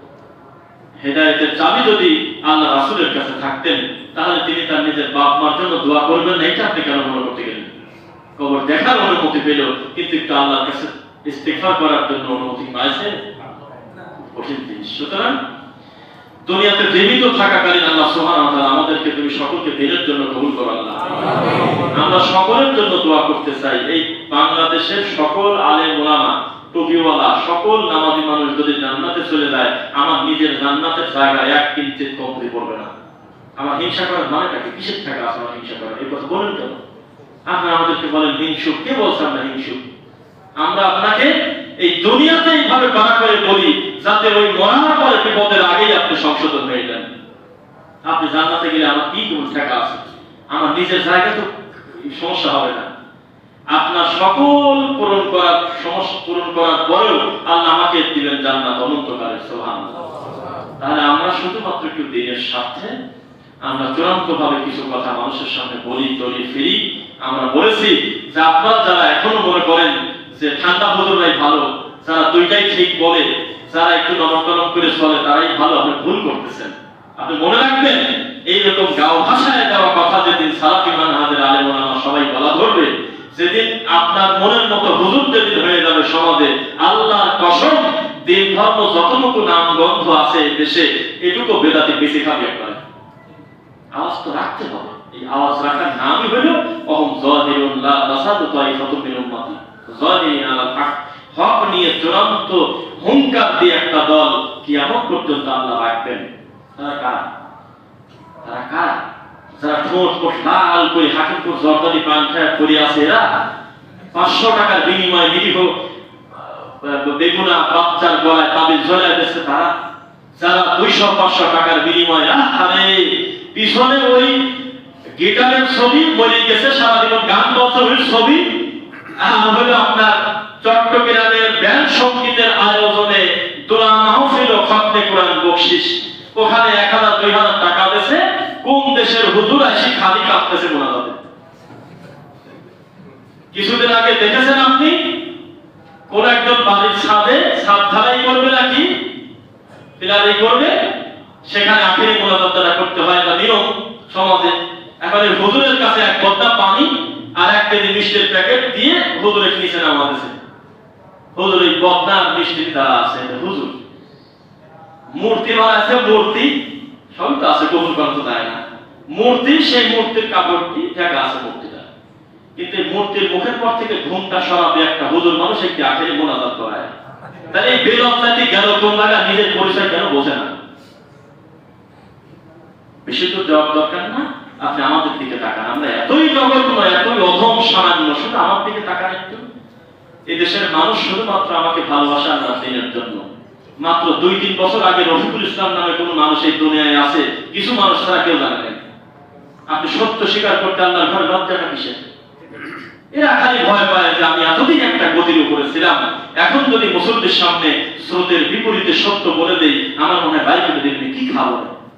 হেদায়েতের চাবি যদি আল্লাহ রাসূলের কাছে থাকতেন, তাহলে তিনি তার নিজের বাপ মার জন্য দোয়া করবেন না, এটা আপনি কেন মনে করতে গেলেন? কবর দেখার অনুমতি পেল, কিন্তু একটু আল্লাহর কাছে ইস্তিগফার করার জন্য অনুমতি পাইছে? কঠিন জিনিস। সুতরাং দুনিয়াতে জীবিত থাকাকালীন আল্লাহ সুবহানাহু ওয়া তাআলা আমাদেরকে তুমি সকলকে দিনের জন্য কবুল করো আল্লাহ। আমরা সকলের জন্য দোয়া করতে চাই, এই বাংলাদেশের সকল আলেম ওলামা, টুপিওয়ালা, সকল নামাজি মানুষ যদি জান্নাতে চলে যায়, আমার নিজের জান্নাতের জায়গা 1 ইঞ্চি কমতে পড়বে না। আমার হিংসা করার মানেটা কি? কিসের টাকা আছে আমার হিংসা করার? এই কথা বলেন কেন? আপনি আমাদেরকে বলেন হিংসুক। কে বলছে আমরা হিংসুক? আমরা আপনাকে এই দুনিয়াতে এইভাবে কড়া করে বলি যাতে ওই মরার পরে বিপদের আগেই আপনি সংশোধন হয়ে যান। আপনি জান্নাতে গেলে আমার কি কোন টাকা আছে? আমার নিজের জায়গা তো সমস্যা হবে না। আপনার সকল পূরণ করার পরেও আল্লাহ আমাকে দিবেন জান্নাত অনন্তকালের। সুবহানাল্লাহ। তাহলে আমরা শুধুমাত্র একটু দিনের স্বার্থে আমরা চূড়ান্তভাবে কিছু কথা মানুষের সামনে বলি, তলি ফিরি। আমরা বলেছি যে আপনারা যারা এখনো মনে করেন যে ঠান্ডা হুজুরাই ভালো, যারা দুইটাই ঠিক বলে, যারা একটু নরম করে চলে তারাই ভালো, আপনি ভুল করতেছেন। আপনি মনে রাখবেন, এইরকম গাও ভাষায় দেওয়া কথা যেদিন সালাফি মানহাজের আলেম ওলামা সবাই গলা ধরবে, যেদিন আপনার মনের মতো হুজুর যেদিন হয়ে যাবে সমাজে, আল্লাহর কসম দিন ধর্ম যতটুকু নাম গন্ধ আছে দেশে, এটুকু বেদাতি বেশি খাবে একবারে। আওয়াজ তো রাখতে হবে। এই আওয়াজ রাখার নামই হলো অহম যাহিরুন লা তাসাদু তাইফাতুন মিন উম্মতি যাহিরিন আলাল হক। হক নিয়ে চূড়ান্ত হুঙ্কার দিয়ে একটা দল কিয়ামত পর্যন্ত আল্লাহ রাখবেন। তারা কারা? তারা কারা? যারা ঠোঁট লাল করে হাকিমপুর জর্দারি পান খায় পড়ে আছে, এরা 500 টাকার বিনিময়ে নিরীহ বেগুনা বাচ্চার গলায় তাবিজ ঝোলায় দিচ্ছে তারা। যারা 200-500 টাকার বিনিময়ে আরে পিছনে ওই গিটারের ছবি মরে গেছে, সারাদিন গান বাজনার ছবি, হলো আপনার চট্টগ্রামের ব্যান্ড সঙ্গীতের আয়োজনে দোয়া মাহফিল ও খতমে কোরআন বকশিশ, ওখানে 1000-2000 টাকা দিয়েছে। কোন দেশের হুজুর আসি খালি কাঁপতেছে মোনাজাতে। কিছুদিন আগে দেখেছেন আপনি কোন একজন বাড়ির ছাদে ছাদ ঢালাই করবে নাকি পিলারি করবে, সেখানে আখেরি মোনাজাতটা করতে হয় না নিয়ম সমাজে। এখন হুজুরের কাছে এক বদ্দা পানি আর 1 কেজি মিষ্টির প্যাকেট দিয়ে হুজুরের নিচে নামাতেছে। হুজুর এই বদ্দা মিষ্টি দ্বারা আছে হুজুর। মূর্তি বানাচ্ছে, মূর্তি সবই তো আছে, কবুল করতে দেয় না। মূর্তি, সেই মূর্তির কাপড়টি ঢাকা আছে মূর্তিটা, কিন্তু মূর্তির মুখের পর থেকে ঘুমটা সরাবে একটা হুজুর মানুষ একটি আখেরি মোনাজাত করায়। তাহলে এই বেলজাতি গেল কোন জায়গা, নিজের পরিচয় কেন বোঝে না? বেশি তো জবাব দরকার না। আপনি আমাদের দিকে তাকান, আমরা এতই জঘন্য, এতই অধম সামান্য, শুধু আমার দিকে তাকান একটু। এই দেশের মানুষ শুধুমাত্র আমাকে ভালোবাসা না দিনের জন্য। মাত্র 2-3 বছর আগে রফিকুল ইসলাম নামে কোন মানুষ এই দুনিয়ায় আছে? কিছু মানুষ তারা কেউ জানে না। আপনি সত্য স্বীকার করতে আল্লাহর ঘরে লজ্জাটা কিসের? এরা খালি ভয় পায় যে আমি এতদিন একটা গতির উপরে ছিলাম, এখন যদি মুসল্লির সামনে স্রোতের বিপরীতে সত্য বলে দেই, আমার মনে হয় বাইরে দেখবে কি খাবো।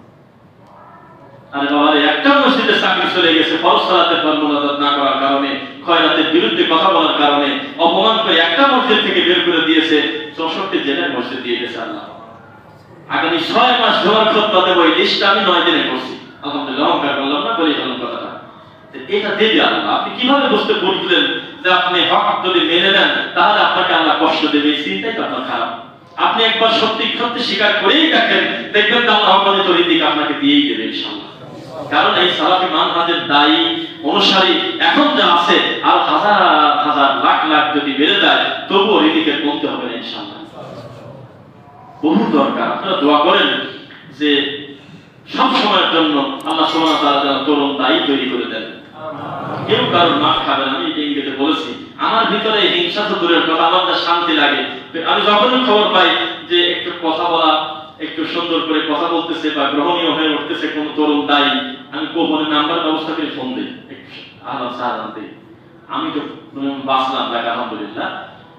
আরে বাবা, একটা মসজিদে চাকরি চলে গেছে ফরজ সালাতের পর মুনাজাত না করার কারণে, খয়রাতের বিরুদ্ধে কথা বলার কারণে অপমান করে একটা মসজিদ থেকে বের করে দিয়েছে, 64 জেলার মসজিদ দিয়ে গেছে আল্লাহ। আগামী 6 মাস জোয়ার খুতবা দেব, এই লিস্টটা আমি 9 দিনে করছি। আলহামদুলিল্লাহ, অহংকার করলাম না, বলি গেলাম কথাটা। এটা দেবে আল্লাহ। আপনি কিভাবে বুঝতে বুঝলেন যে আপনি হক যদি মেনে নেন তাহলে আপনাকে আল্লাহ কষ্ট দেবে? এই চিন্তাই তো আপনার খারাপ। আপনি একবার সত্যি সত্যি স্বীকার করেই দেখেন, দেখবেন যে আল্লাহ হকমানিত রিজিক আপনাকে দিয়েই দেবে ইনশাআল্লাহ। কারণ এই সালাফি মানহাজের দায়ী অনুসারী এখন যা আছে, আর হাজার হাজার লাখ লাখ যদি বেড়ে যায়, তবুও রিজিকের কমতে হবে না ইনশাআল্লাহ। বহু দরকার। আপনারা দোয়া করেন যে সব সময়ের জন্য আল্লাহ সুবহানাহু ওয়া তাআলা যেন তরুণ দায়ী তৈরি করে দেন। কেউ কারোর মাঠ খাবেন। আমি এটা ইংরেজিতে বলেছি, আমার ভিতরে হিংসা তো দূরের কথা, আমার যা শান্তি লাগে। আমি যখনই খবর পাই যে একটু কথা বলা, একটু সুন্দর করে কথা বলতেছে বা গ্রহণীয় হয়ে উঠতেছে কোন তরুণ দায়ী, আমি গোপনে নাম্বার ব্যবস্থা করে ফোন দিই, আহলান সাহলান দিই। আমি তো বাঁচলাম, দেখ আলহামদুলিল্লাহ।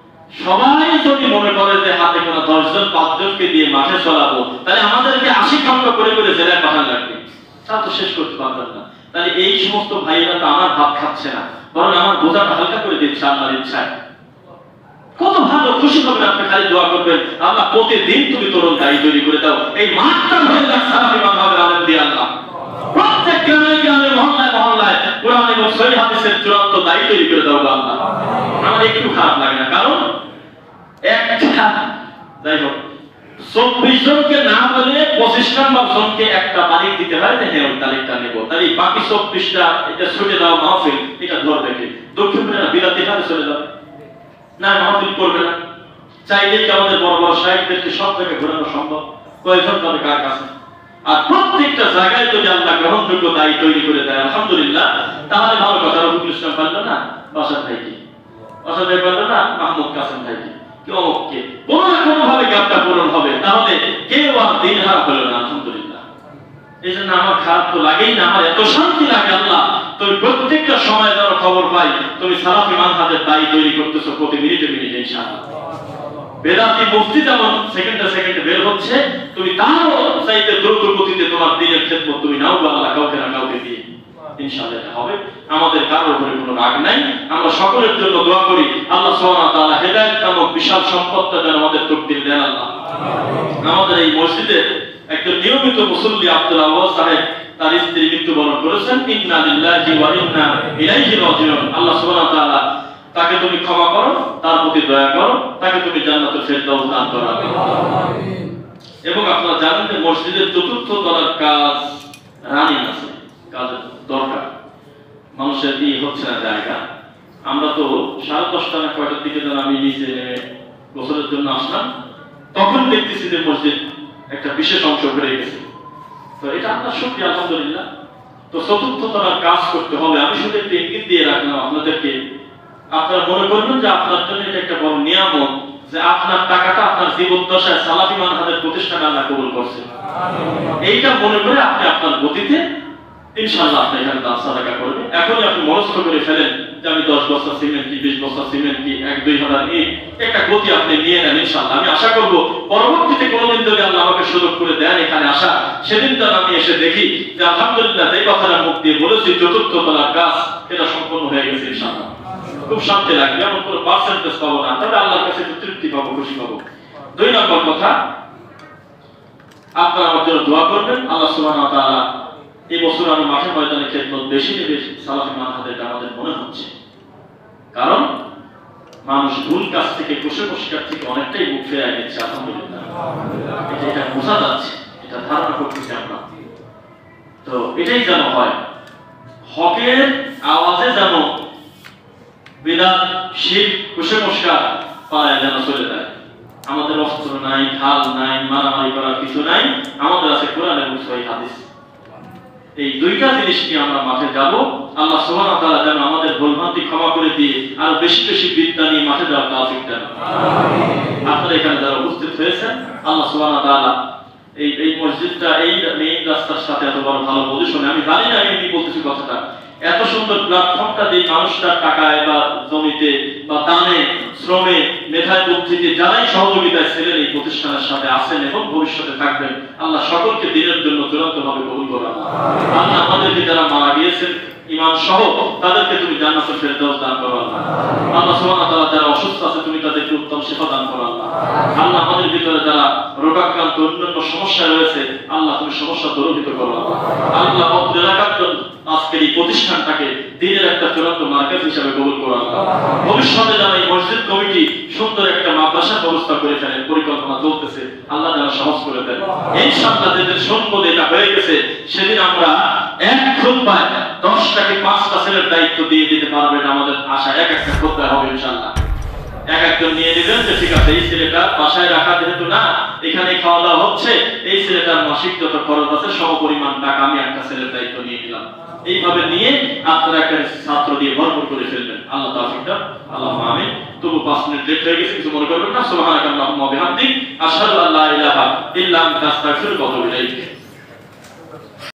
সবাই যদি মনে করে যে হাতে কোনো 10 জন 5 জনকে দিয়ে মাঠে চলাবো, তাহলে আমাদেরকে 80 খণ্ড করে করে জেলায় পাঠান লাগবে, তা তো শেষ করতে পারবেন না। তাহলে এই সমস্ত ভাইরা তো আমার ভাব খাচ্ছে না, বরং আমার বোঝাটা হালকা করে দিচ্ছে আল্লাহর ইচ্ছায়। কত ভালো, খুশি হবেন আপনি। খালি দোয়া করবেন, আল্লাহ প্রতিদিন তুমি তরুণ দায়ী তৈরি করে দাও, এই মাঠটা হয়ে যাক সালাফি মাযহাবের আলেম দিয়ে আল্লাহ। প্রত্যেক গ্রামে গ্রামে মহল্লায় মহল্লায় কোরআন এবং সহিহ হাদিসের চূড়ান্ত দায়ী তৈরি করে দাও আল্লাহ। আমার একটু খারাপ লাগে না, কারণ একটা যাই হোক 24 জনকে না বলে 25 নম্বর জনকে একটা তারিখ দিতে হয়, হ্যাঁ ওই তারিখটা নেব। তাহলে বাকি 24টা এটা ছুটে দাও মাহফিল, এটা ধরবে কি? দক্ষিণ কোরিয়া বিলাতি হাতে চলে যাবে না, মাহফিল করবে না। চাইলে কি আমাদের বড় বড় শাইখদেরকে সব জায়গায় ঘোরানো সম্ভব? কয়জন যাবে কার কাছে? আর প্রত্যেকটা জায়গায় যদি আল্লাহ গ্রহণযোগ্য দায়ী তৈরি করে দেয় আলহামদুলিল্লাহ, তাহলে ভালো কথা। রফিকুল ইসলাম পারলো না, বাসার ভাই কি? বাসার ভাই পারলো না, মাহমুদ কাসেম ভাই কি? অমুককে কোনো না কোনো ভাবে গ্যাপটা পূরণ হবে, তাহলে কেউ আর দিন হারা হলো না আলহামদুলিল্লাহ। এই জন্য আমার খারাপ তো লাগেই না, আমার এত শান্তি লাগে আল্লাহ তুমি প্রত্যেকটা সময় যেন খবর পাই তুমি সালাফি মানহাজের দায়ী তৈরি করতেছো প্রতি মিনিটে মিনিটে ইনশাআল্লাহ। বেদাতি মুফতি যেমন সেকেন্ডে সেকেন্ডে বের হচ্ছে, তুমি তারও চাইতে দ্রুত গতিতে তোমার দিনের খেদমত তুমি নাও বা আল্লাহ কাউকে না কাউকে দিয়ে ইনশাআল্লাহ এটা হবে। আমাদের কারোর উপরে কোনো রাগ নাই, আমরা সকলের জন্য দোয়া করি আল্লাহ সুবহানাহু ওয়া তাআলা হেদায়েত নামক বিশাল সম্পদটা যেন আমাদের তকদির দেন আল্লাহ। আমাদের এই মসজিদে একজন নিয়মিত মুসল্লি আব্দুল আওয়াজ সাহেব, তার স্ত্রী মৃত্যুবরণ করেছেন। ইন্না লিল্লাহি ওয়া ইন্না ইলাইহি রাজিউন। আল্লাহ সুবহানাহু ওয়া তাআলা তাকে তুমি ক্ষমা করো, তার প্রতি দয়া করো, তাকে তুমি জান্নাতুল ফেরদাউস দান করো আমিন। এবং আপনারা জানেন যে মসজিদের চতুর্থ তলার কাজ রানিং আছে, কাজের দরকার, মানুষের দিয়ে হচ্ছে না জায়গা। আমরা তো 10:30 না কয়টার দিকে যেন আমি নিচে গোসলের জন্য আসলাম, তখন দেখতেছি যে মসজিদ একটা বিশেষ অংশ ভরে গেছে। তো এটা আপনার শুকরিয়া আলহামদুলিল্লাহ। তো চতুর্থ তলার কাজ করতে হবে। আমি শুধু একটু ইঙ্গিত দিয়ে রাখলাম আপনাদেরকে, আপনারা মনে করবেন যে আপনার জন্য এটা একটা বড় নিয়ামত যে আপনার টাকাটা আপনার জীবদ্দশায় সালাফি মানহাজের প্রতিষ্ঠানে আল্লাহ কবুল করছে। এইটা মনে করে আপনি আপনার গতিতে ইনশাআল্লাহ আপনি এখানে দান সাদাকা করবেন। এখনই আপনি মনস্থ করে ফেলেন যে আমি 10 বস্তা সিমেন্ট কি 20 বস্তা সিমেন্ট কি 1-2 হাজার একটা গতি আপনি নিয়ে নেন ইনশাআল্লাহ। আমি আশা করব পরবর্তীতে কোনোদিন যদি আল্লাহ আমাকে সুযোগ করে দেন এখানে আসা, সেদিন তো আমি এসে দেখি যে আলহামদুলিল্লাহ এই কথাটা মুখ দিয়ে বলেছি চতুর্থ তলার কাজ এটা সম্পূর্ণ হয়ে গেছে ইনশাআল্লাহ। খুব শান্তি লাগবে, এমন কোনো পার্সেন্টেজ পাবো না, তবে আল্লাহর কাছে তৃপ্তি পাবো, খুশি পাবো। 2 নম্বর কথা, আপনারা আমার জন্য দোয়া করবেন। আল্লাহ সুবহানাহু ওয়া তাআলা এই বছর আমি মাঠে ময়দানে খেদমত বেশি বেশি সালাফি মানহাজের আমাদের মনে হচ্ছে, কারণ মানুষ ভুল কাজ থেকে কুসংস্কার থেকে অনেকটাই মুখ ফেরায় নিচ্ছে আলহামদুলিল্লাহ। এটা বোঝা যাচ্ছে, এটা ধারণা করতেছি আমরা। তো এটাই যেন হয়, হকের আওয়াজে যেন বিদআত শিরক কুসংস্কার পাড়ায় যেন চলে যায়। আমাদের অস্ত্র নাই, ঢাল নাই, মারামারি করার কিছু নাই, আমাদের আছে কোরআন এবং সহিহ হাদিস। এই 2টা জিনিস নিয়ে আমরা মাঠে যাব। আল্লাহ সুবহানাহু ওয়া তাআলা যেন আমাদের ভুলভ্রান্তি ক্ষমা করে দিয়ে আর বেশি বেশি বিদ্যা নিয়ে মাঠে যাওয়ার তৌফিক দেন আমিন। আপনারা এখানে যারা উপস্থিত হয়েছেন, আল্লাহ সুবহানাহু ওয়া তাআলা এই মসজিদটা এই মেইন রাস্তার সাথে এত বড় ভালো পজিশনে, আমি জানি না আমি বলতেছি কথাটা, এত সুন্দর প্ল্যাটফর্মটা দিয়ে মানুষটার টাকায় বা জমিতে বা দানে শ্রমে মেধায় বুদ্ধিতে যারাই সহযোগিতায় ছিলেন এই প্রতিষ্ঠানের সাথে আছেন এবং ভবিষ্যতে থাকবেন, আল্লাহ সকলকে দিনের জন্য চূড়ান্তভাবে কবুল করুন। আল্লাহ আমাদেরকে যারা মারা গিয়েছেন ঈমান সহ তাদেরকে তুমি জান্নাতুল ফেরদাউস দান করো আল্লাহ। আল্লাহ সুবহানাহু ওয়া তাআলা যারা অসুস্থ আছে তুমি তাদেরকে উত্তম শিফা দান করো আল্লাহ। আল্লাহ আমাদের ভিতরে যারা রোগাক্রান্ত অন্যান্য সমস্যা রয়েছে আল্লাহ তুমি সমস্যা দূরীভূত করো আল্লাহ। আল্লাহ অত্র এলাকার আজকের এই প্রতিষ্ঠানটাকে দিনের একটা চূড়ান্ত মার্কেজ হিসেবে কবুল করো আল্লাহ। ভবিষ্যতে যেন এই মসজিদ কমিটি সুন্দর একটা মাদ্রাসার ব্যবস্থা করে ফেলেন, পরিকল্পনা চলতেছে, আল্লাহ যেন সহজ করে দেন ইনশাআল্লাহ। যেদিন শুনবো এটা হয়ে গেছে সেদিন আমরা এক খুতবায় 10টাকে 5টা ছেলের দায়িত্ব দিয়ে দিতে পারবেন, আমাদের আশা। এক একটা খুতবা হবে ইনশাআল্লাহ, এক একজন নিয়ে নেবেন যে ঠিক আছে এই ছেলেটা বাসায় রাখা যেহেতু না, এখানে খাওয়া দাওয়া হচ্ছে, এই ছেলেটার মাসিক যত খরচ আছে সম পরিমাণ টাকা আমি একটা ছেলের দায়িত্ব নিয়ে নিলাম। এইভাবে নিয়ে আপনারা একটা ছাত্র দিয়ে ভরপুর করে ফেলবেন। আল্লাহ তাআলা আল্লাহু আমিন। তবু 5 মিনিট লেট হয়ে গেছে, কিছু মনে করবেন না। সুবহানাকাল্লাহুম্মা ওয়া বিহামদিক আশহাদু আল্লা ইলাহা ইল্লা আনতা আস্তাগফিরুকা ওয়া আতুবু ইলাইক।